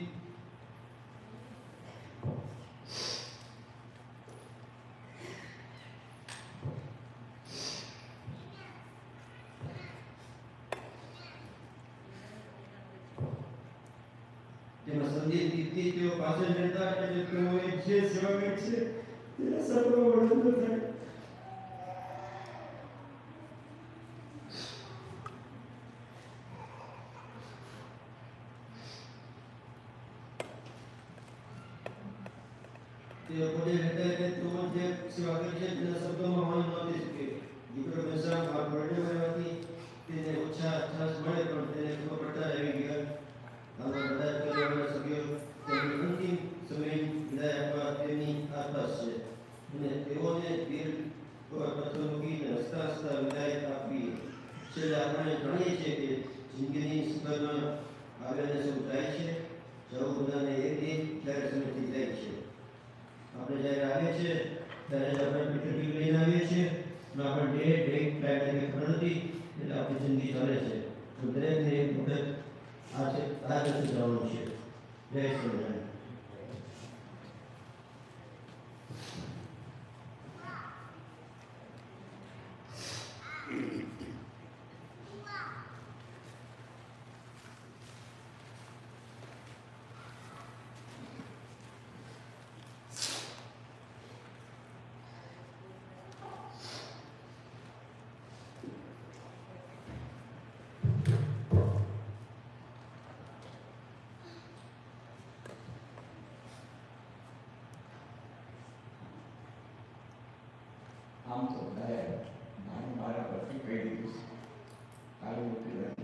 તેમાં સંદીપ દીપ્તિ તેઓ પાસે રહેતા એટલે તેઓએ જે સેવા કરી છે તેના સર્વ વર્ણન થાય તેઓ પોતે રહેતા એટલે તેઓ જે સેવા કરી છે તેના શબ્દોમાં વર્ણન નહોતી શકે દીકરો ઘનશ્યામ આ વર્ણન કરવાથી તેને ઓછા છાસ મળે પણ તેને ખબર પડતા આવી ગયા આમાં બધા પરિવારના સભ્યો તેમની અંતિમ સમય વિદાય આપવા તેમની આસપાસ છે અને તેઓને વીર પથ્થર મૂકીને હસતા હસતા વિદાય આપવી છેલ્લે આપણે જાણીએ છીએ કે જિંદગીની સફરમાં આગળને સૌ જાય છે જવું બધાને એક એક ત્યારે સમયથી જાય છે આપણે જ્યારે આવીએ છીએ ત્યારે જ આપણે પીઠ લઈને આવીએ છીએ અને આપણે ડે ડે ટાઈમ ખબર નથી એટલે આપણી જિંદગી ચાલે છે તો દરેકને એક વખત આજે આજે જવાનું છે જય શ્રી આમ તો દયા નાની મારા પરથી કહી દીધું છે કાલે મૂકી રહી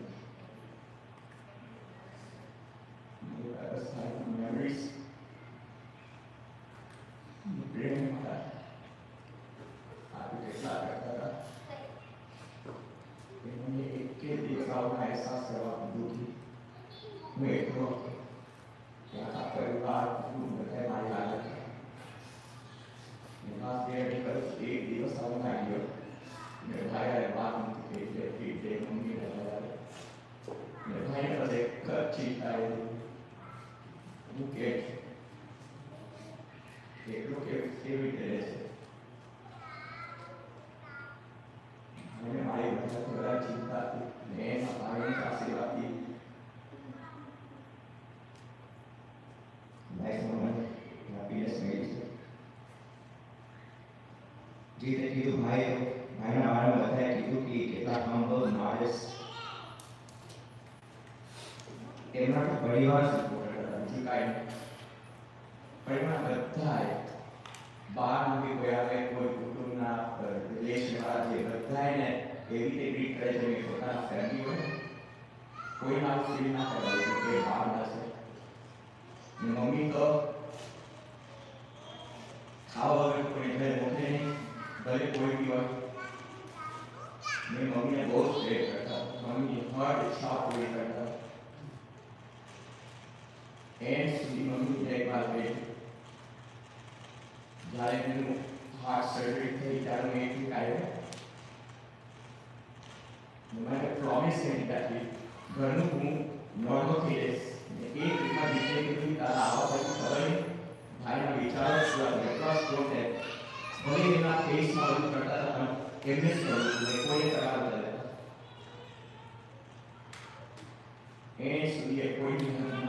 મારી રાજસ્થાન મેમરીઝ પ્રેમ મારા આવી કેટલા કરતા હતા એ મને એક કે દિવસ આવવાનો અહેસાસ કરવા દીધું હું એકલો ત્યાં પરિવાર બધા મારી હાલત Mas dia di kerja di pasar Melayu, mereka ada bank di di di mungkin ada, mereka ada kerja itu, mungkin, itu itu itu. Mereka ada banyak orang cinta, mereka ada kasih hati. Nice moment, happiness means. जीते कीधु भाई भाई ने हमारा बताया कीधु कि कितना हम लोग नॉलेज एमना का परिवार सपोर्ट करता है ठीक है परिवार बता है बाहर भी कोई आवे कोई कुटुंब ना रिलेशन वाला जे बता है ने एवी ते ग्रीट करे जो होता है फैमिली हो कोई ना फील ना करे कि बाहर ना से मम्मी तो खाओ अगर कोई घर मोटे नहीं भले कोई भी हो मेरी मम्मी ने बहुत प्रेम करता मम्मी हर इच्छा पूरी करता एंड सुधी मम्मी ने एक बार गई जारे मैंने हार्ट सर्जरी थी त्यारे मैं एक आया મને પ્રોમિસ કરી હતી ઘરનું હું નોર્મલ થઈ જઈશ એક વીકમાં દીકરી કીધું તારા આવા પછી ખબર નહીં ભાઈના વિચારો શું એટલા સ્ટ્રોંગ છે ભલે એના ફેસમાં બધું કરતા હતા પણ એમને જ કરું છું કોઈને કરવા બધા એને સુધી કોઈ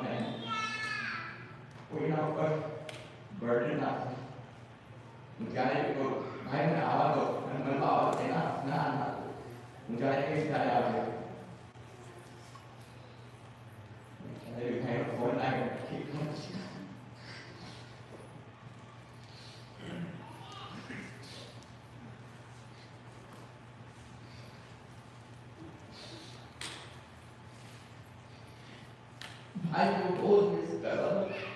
કોઈના ઉપર બર્ડન નાખે હું જ્યારે ભાઈ મને આવા દો અને મનમાં આવા દે ના ના ના હું જ્યારે કહીશ ત્યારે આવજો ત્યારે ભાઈનો ફોન આવ્યો I will always better.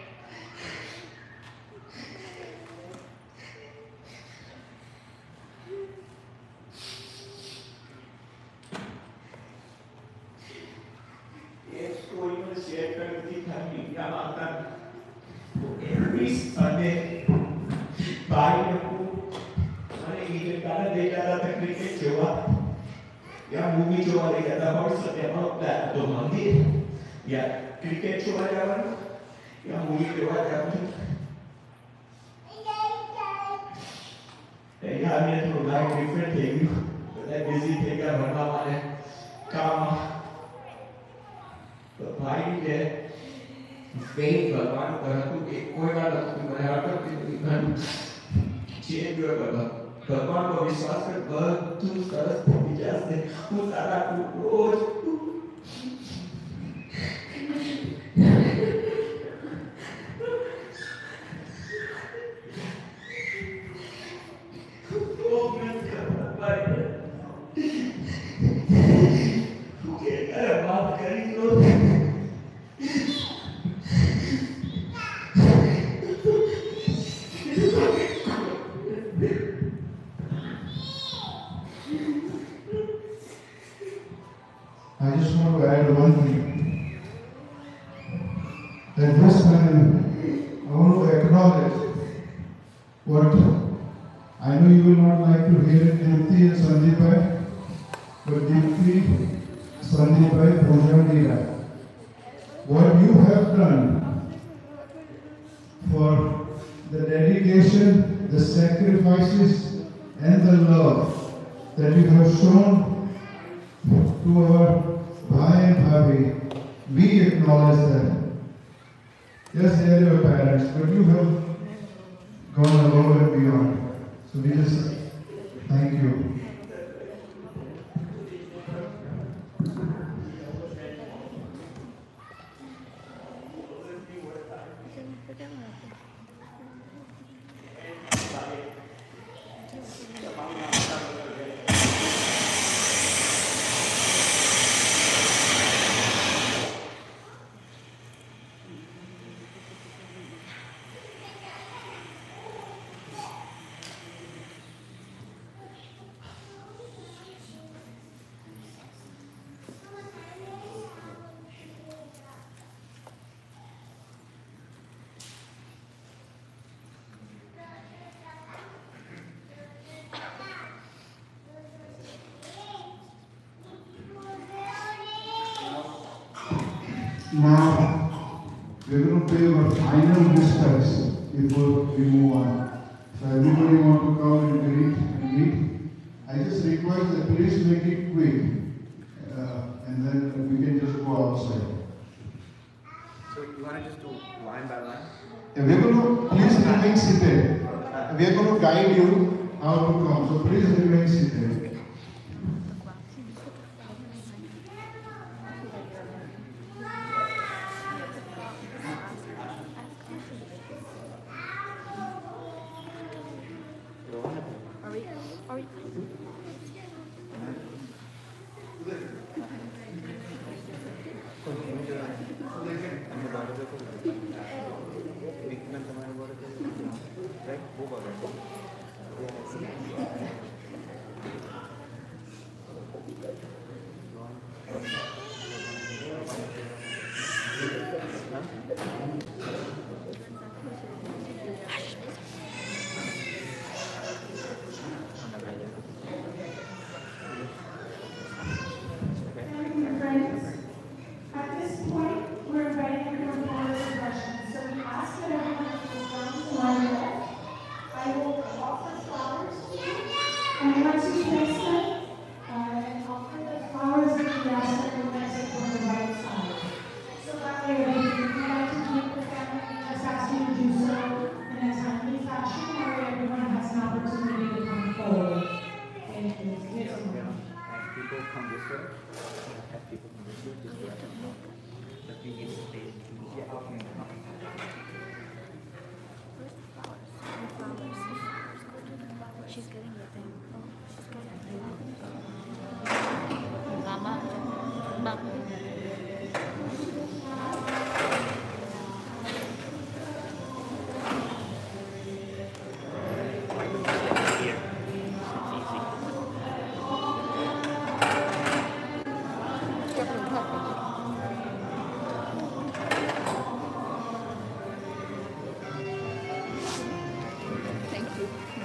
Yes, कोई मुझे शेयर करती था मीडिया में आता तो every Sunday भाई ने को मैंने ये गाना दे जाता था क्रिकेट जोवा या मूवी जोवा ले जाता और सत्य में अपना तो मंदिर या क्रिकेट જોવા જવાનું યા મૂવી જોવા જવાનું અહીંયા આવીને થોડું લાઈફ ડિફરન્ટ થઈ ગયું બધા બિઝી થઈ ગયા ભણવામાં અને કામમાં તો ભાઈ કે ફેથ ભગવાન પર હતું કે કોઈ વાર હતું મને હતો કે ઘણું ચેન્જ ગયો બધો ભગવાન પર વિશ્વાસ કર બધું સરસ થઈ જશે હું તારા રોજ I just want to add one thing. That this man, I want to acknowledge what I know you will not like to hear it, Deepti and Sandeep Bhai, but Deepti, Sandeep Bhai, Pooja Dira. What you have done for the dedication, the sacrifices, and the love that you have shown to our Bhai and Bhabi, we acknowledge that. Yes, they are your parents, but you have gone above and beyond. So we just thank you. Now, we're going to pay our final respects before we move on. So everybody want to come and greet and meet. I just request that please make it quick, uh, and then we can just go outside. So you want to just do line by line? Yeah, we're going to, please remain seated. We are going to guide you how to come, so please remain seated. She's getting the thing. Oh, she's getting Mama. Mama. Thank you.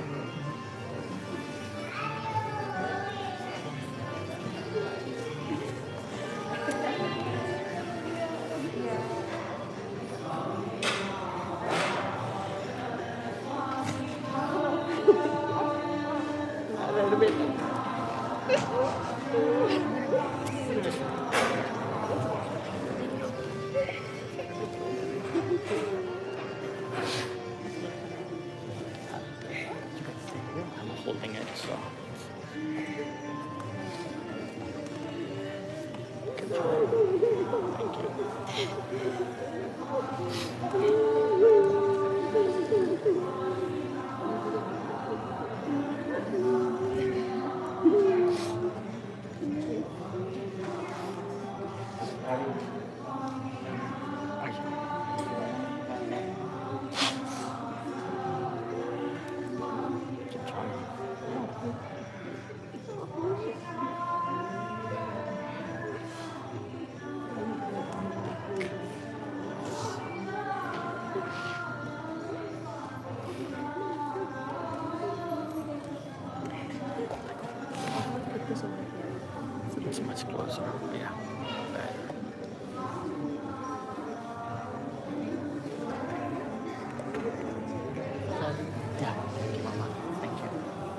I'm holding it, so. Good job. Thank It's much closer. Yeah. Better. Yeah. Thank you, Mama. Thank you.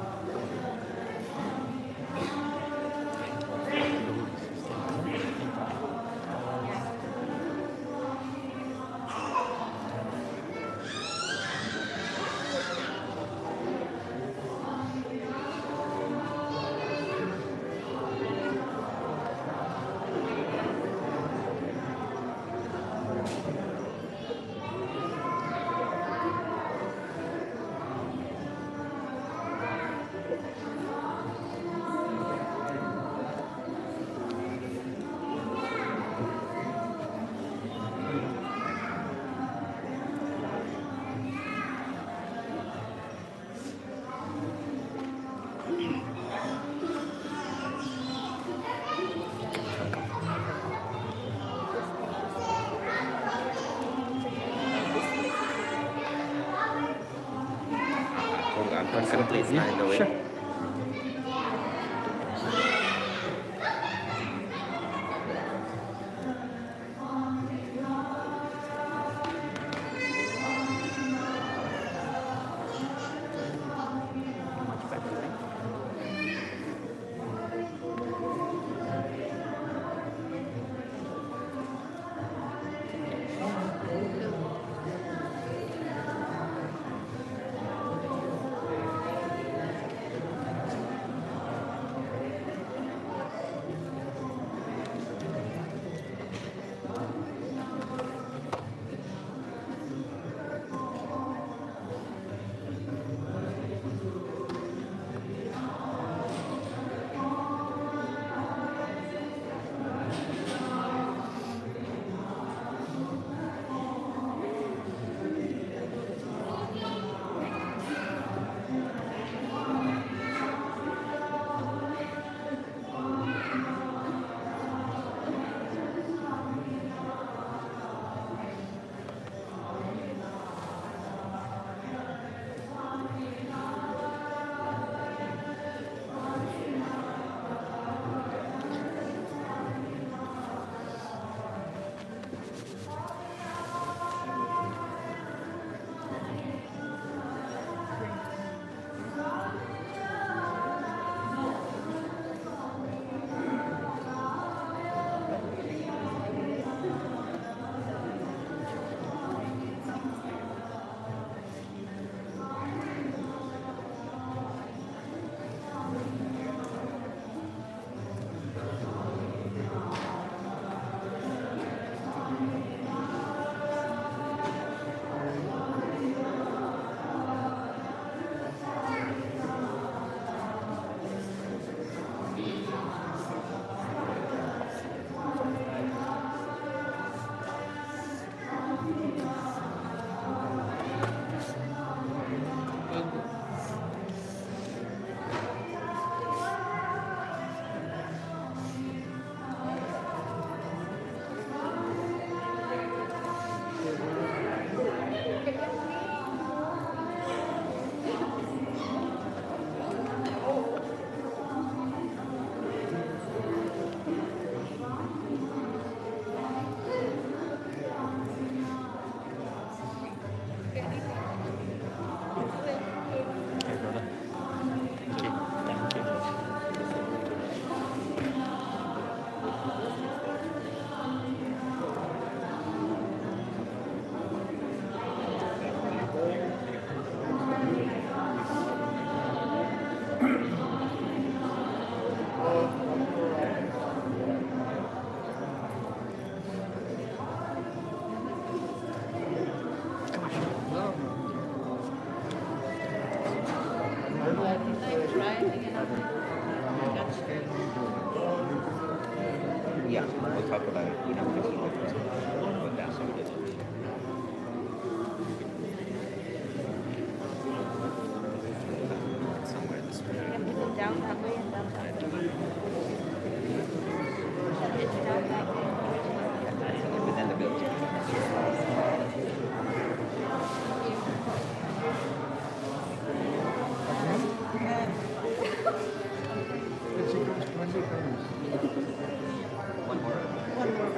Can please line the way? Sure. sekolah punya festival somewhere this way. Down that way and down that way. It's down that way. Within the building. One more. One more.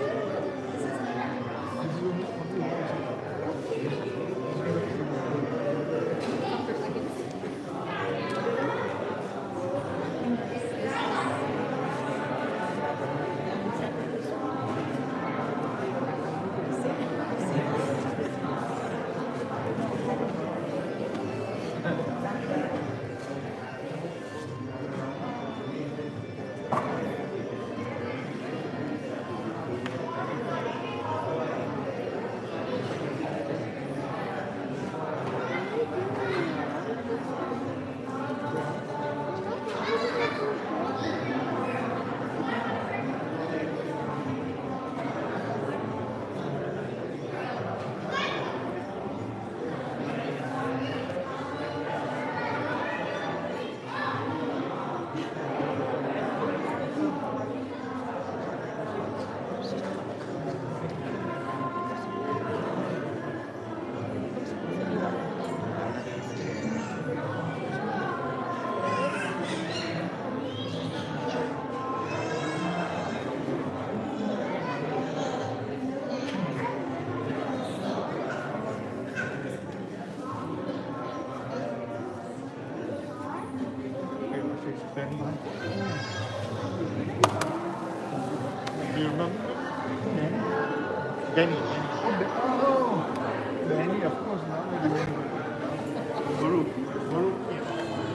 Do you remember? Danny. Oh, Danny, of course, now I remember. Baruch. Baruch, yes.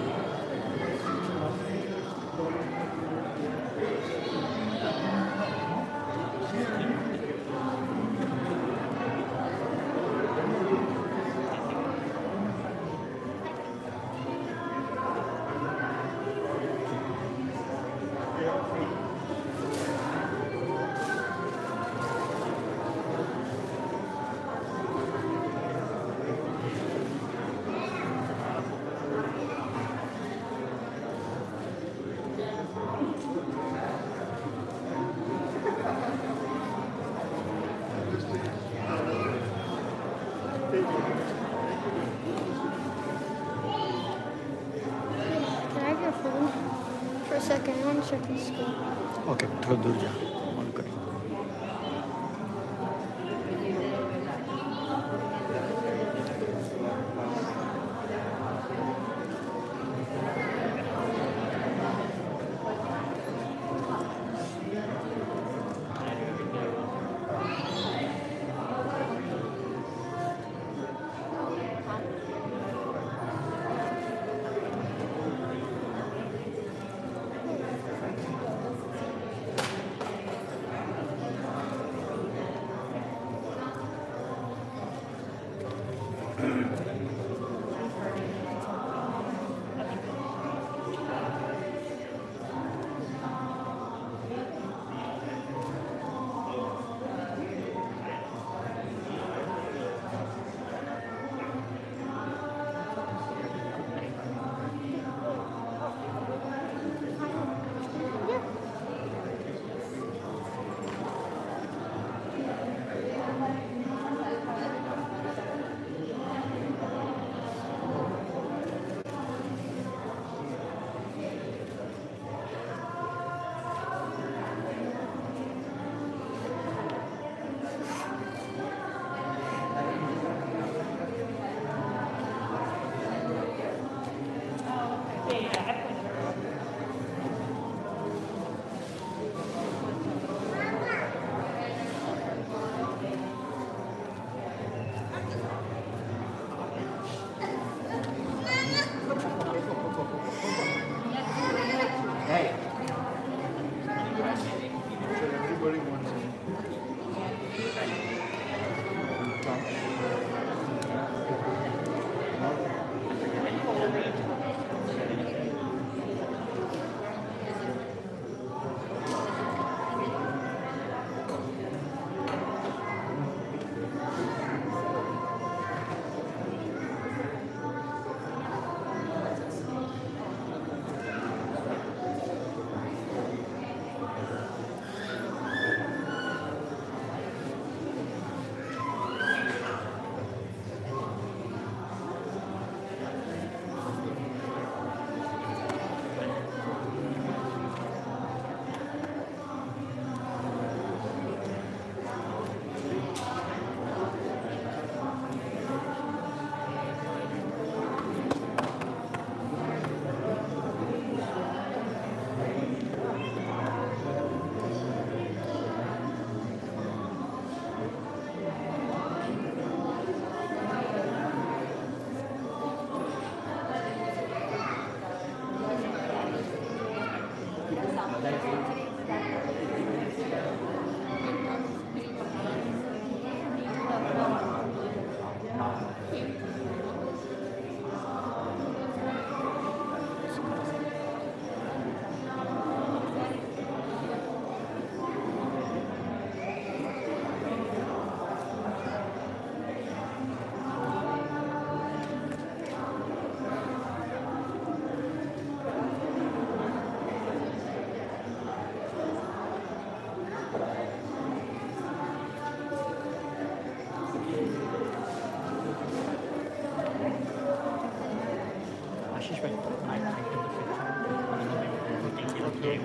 Can I have your phone for a second? I want to check the school. Okay, थोड़ा दूर जा on कर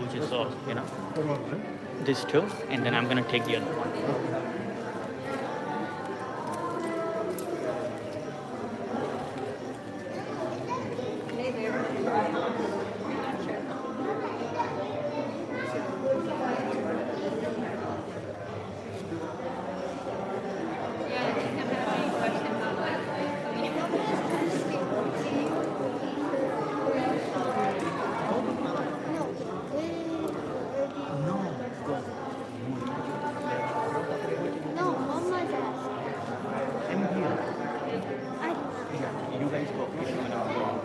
which is uh, you know, this two, and then I'm gonna take the other one. No, Mama's asking. I'm here. Yeah, you guys go. If you wanna go.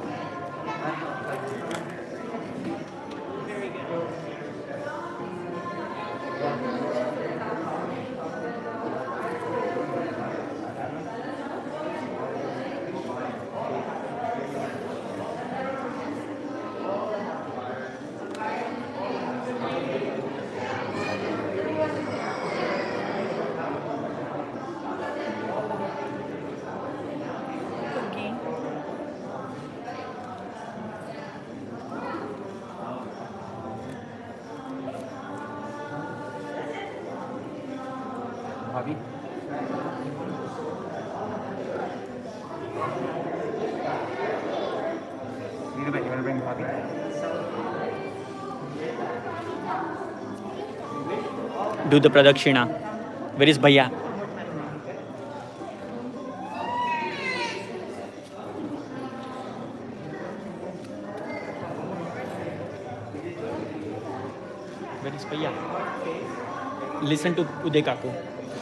Bobby? Little bit, you wanna bring Bobby? Do the pradakshina. Where is Bhaiya? Where is Bhaiya? Listen to Uday Kaku.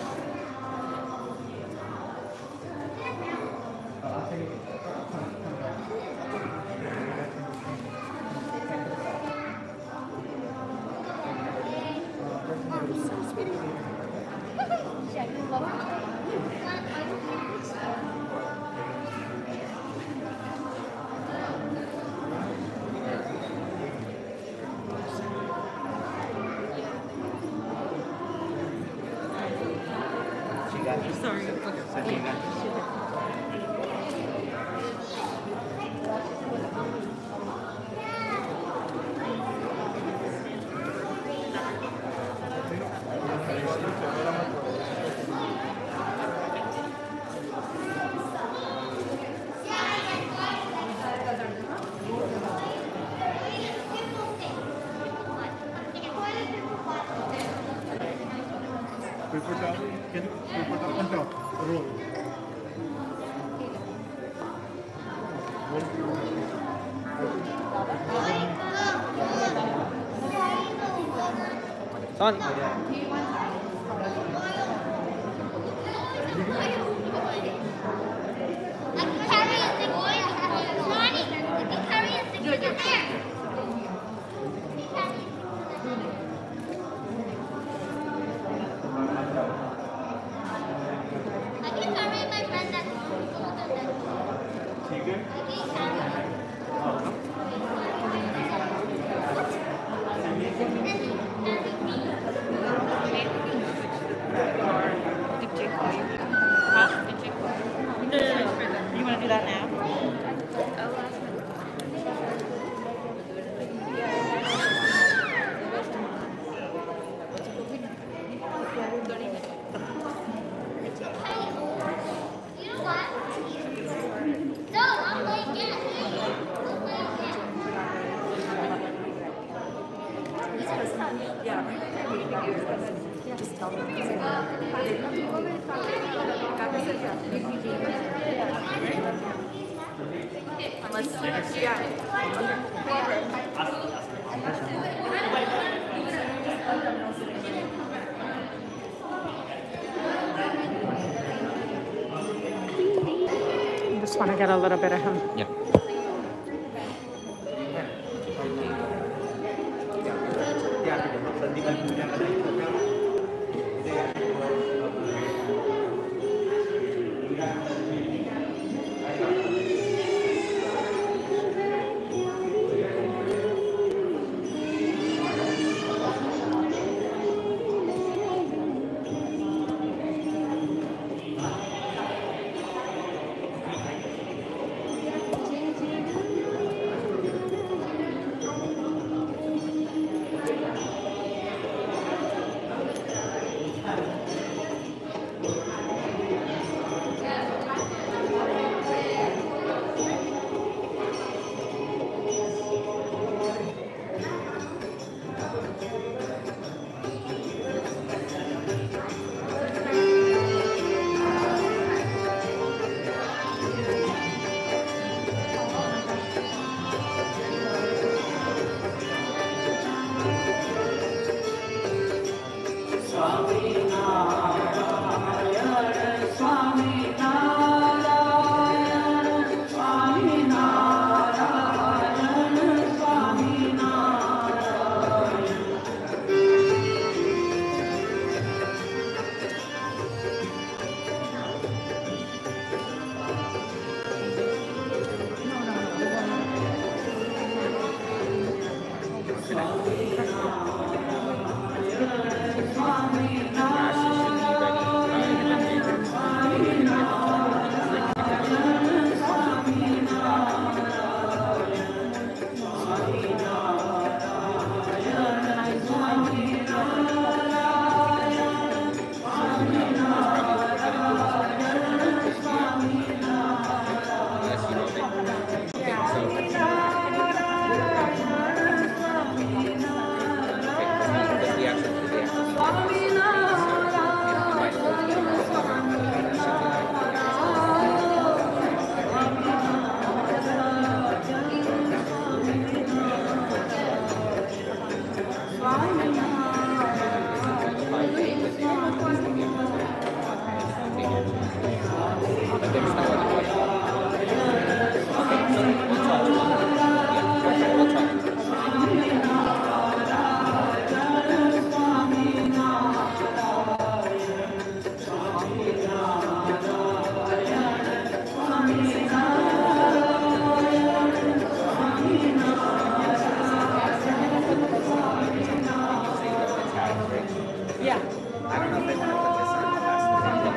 Sorry. Paper towel, can you paper towel on top, roll. Son. You want to do that now? Unless, yeah. I just want to get a little bit of him. Yeah. Unless you know they think so. Because the actual they have to be Yeah. I don't know if they want to put this on the last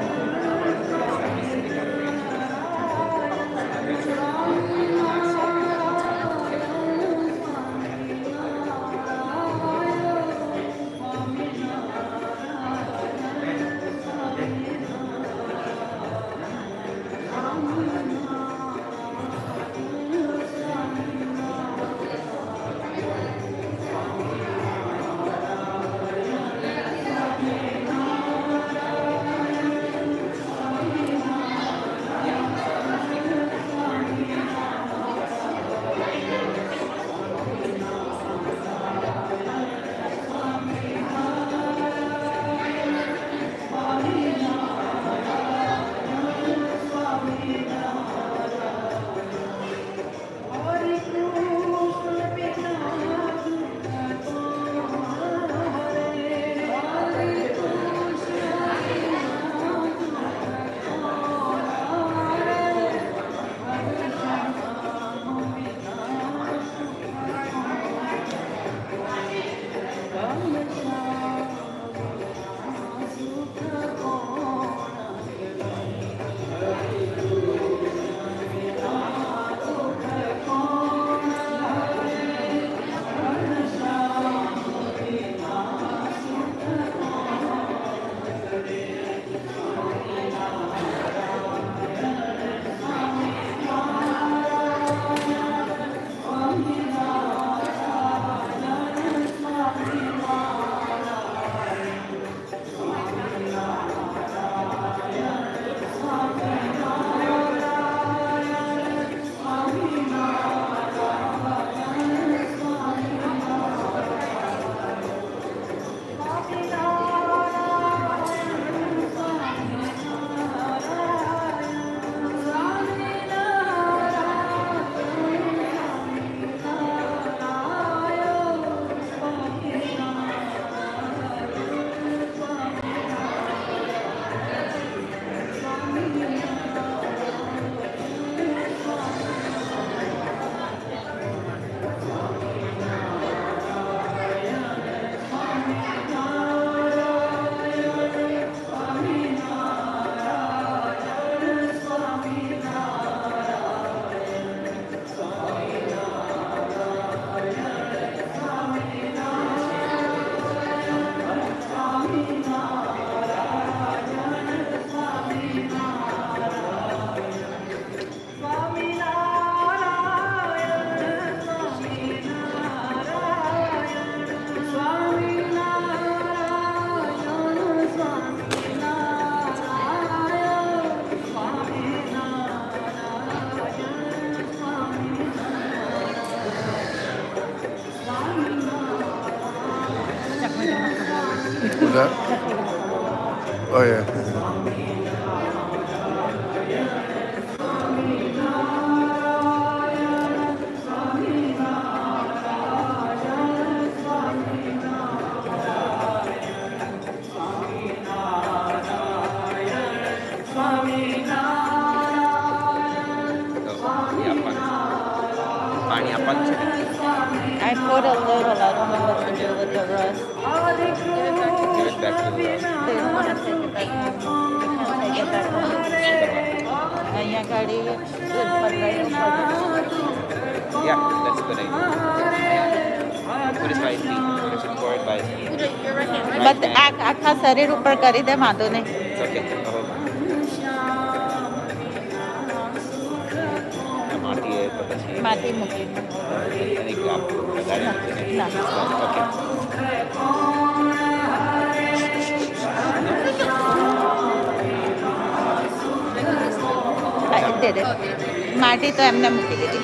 What's that? Oh yeah. I put a little, I don't know what to do with the rest. Give it back to the... They don't want to take it back home. You can't take it back home. And you got it. Yeah, that's a good idea. Put his right feet. Put his forward by his feet. Put it, your right hand, right? બસ આ આખા શરીર ઉપર કરી દે વાંધો નહીં. It's okay. Oh. માટી એ તો પછી માટી મૂકી અને આપ લગાડી ના ઓકે. દે દે માટી તો એમને મૂકી દીધી.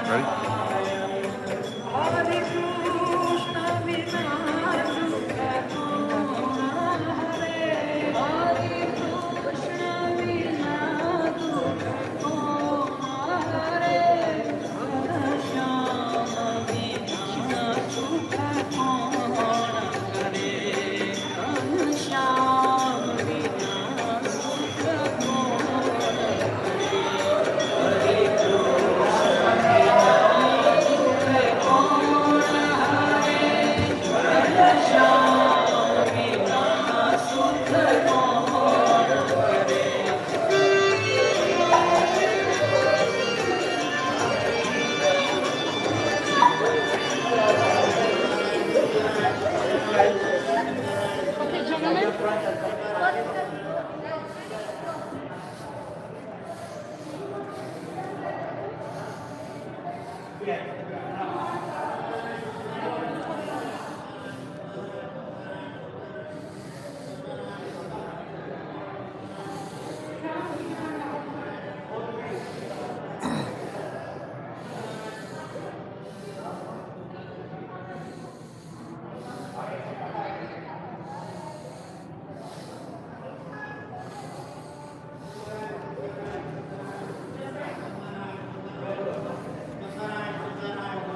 Thank you.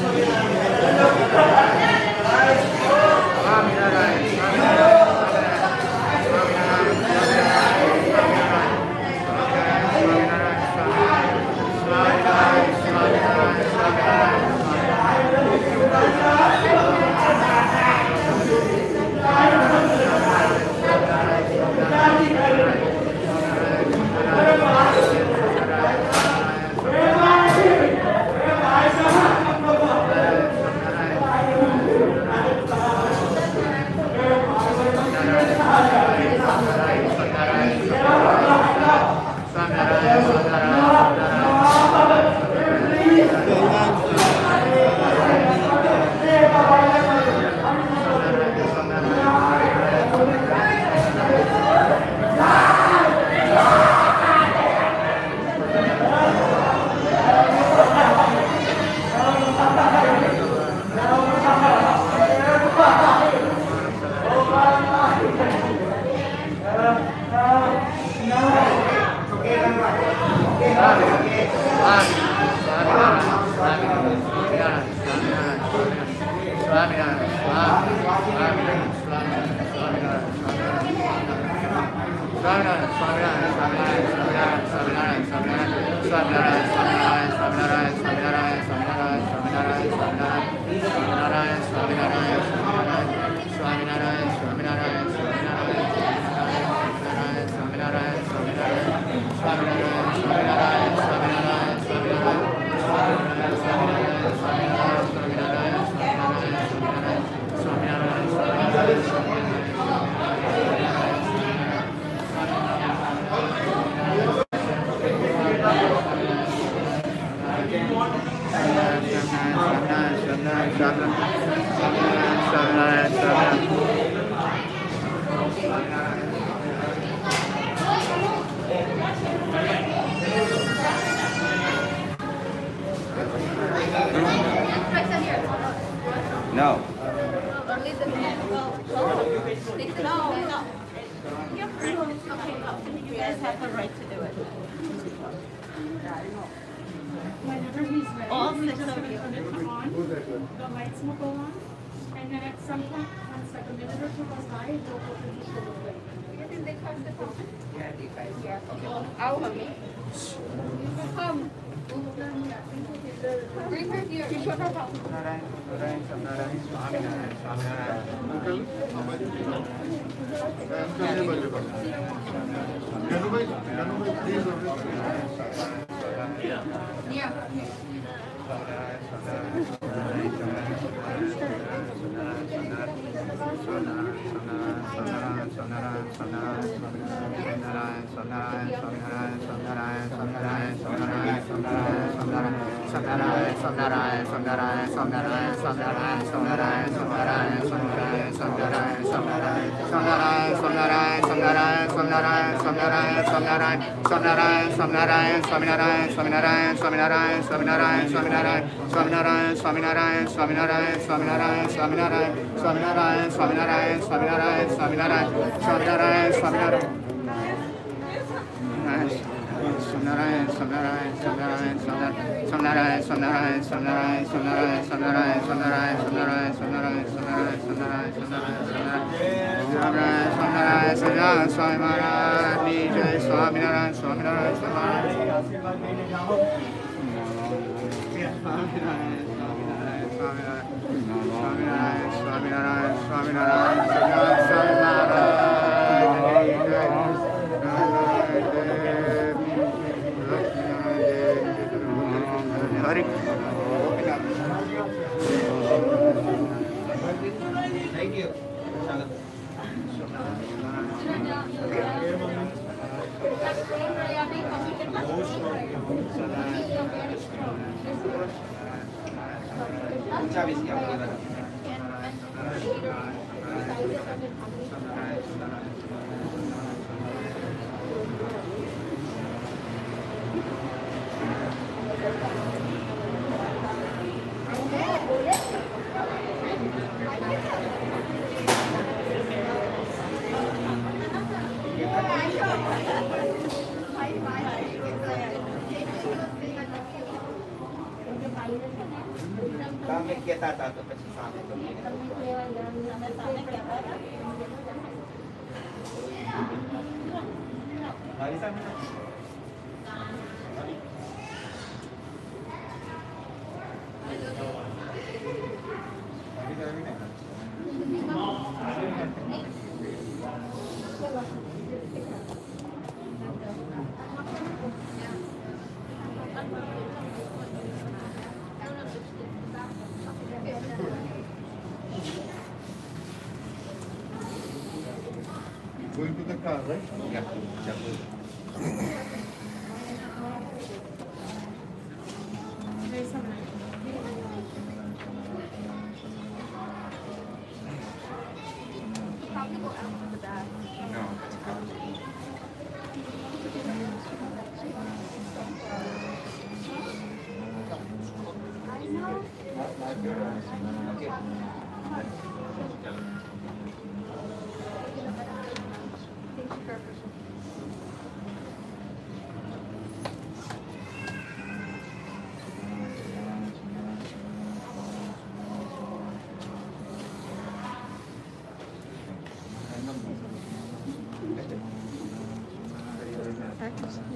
No. You guys have the right to do it. Whenever he's ready, All we six just of gonna you. turn it on, the lights will go on, and then at some point, once like a minute or two goes by, we'll open the show away. I'll come. Come. Bring her here. You show her how. Thank you. Kami get get that out of the something to make it Going to the car, right? Yeah. There's some. Probably go out the back. No, it's complicated. I know. Practice.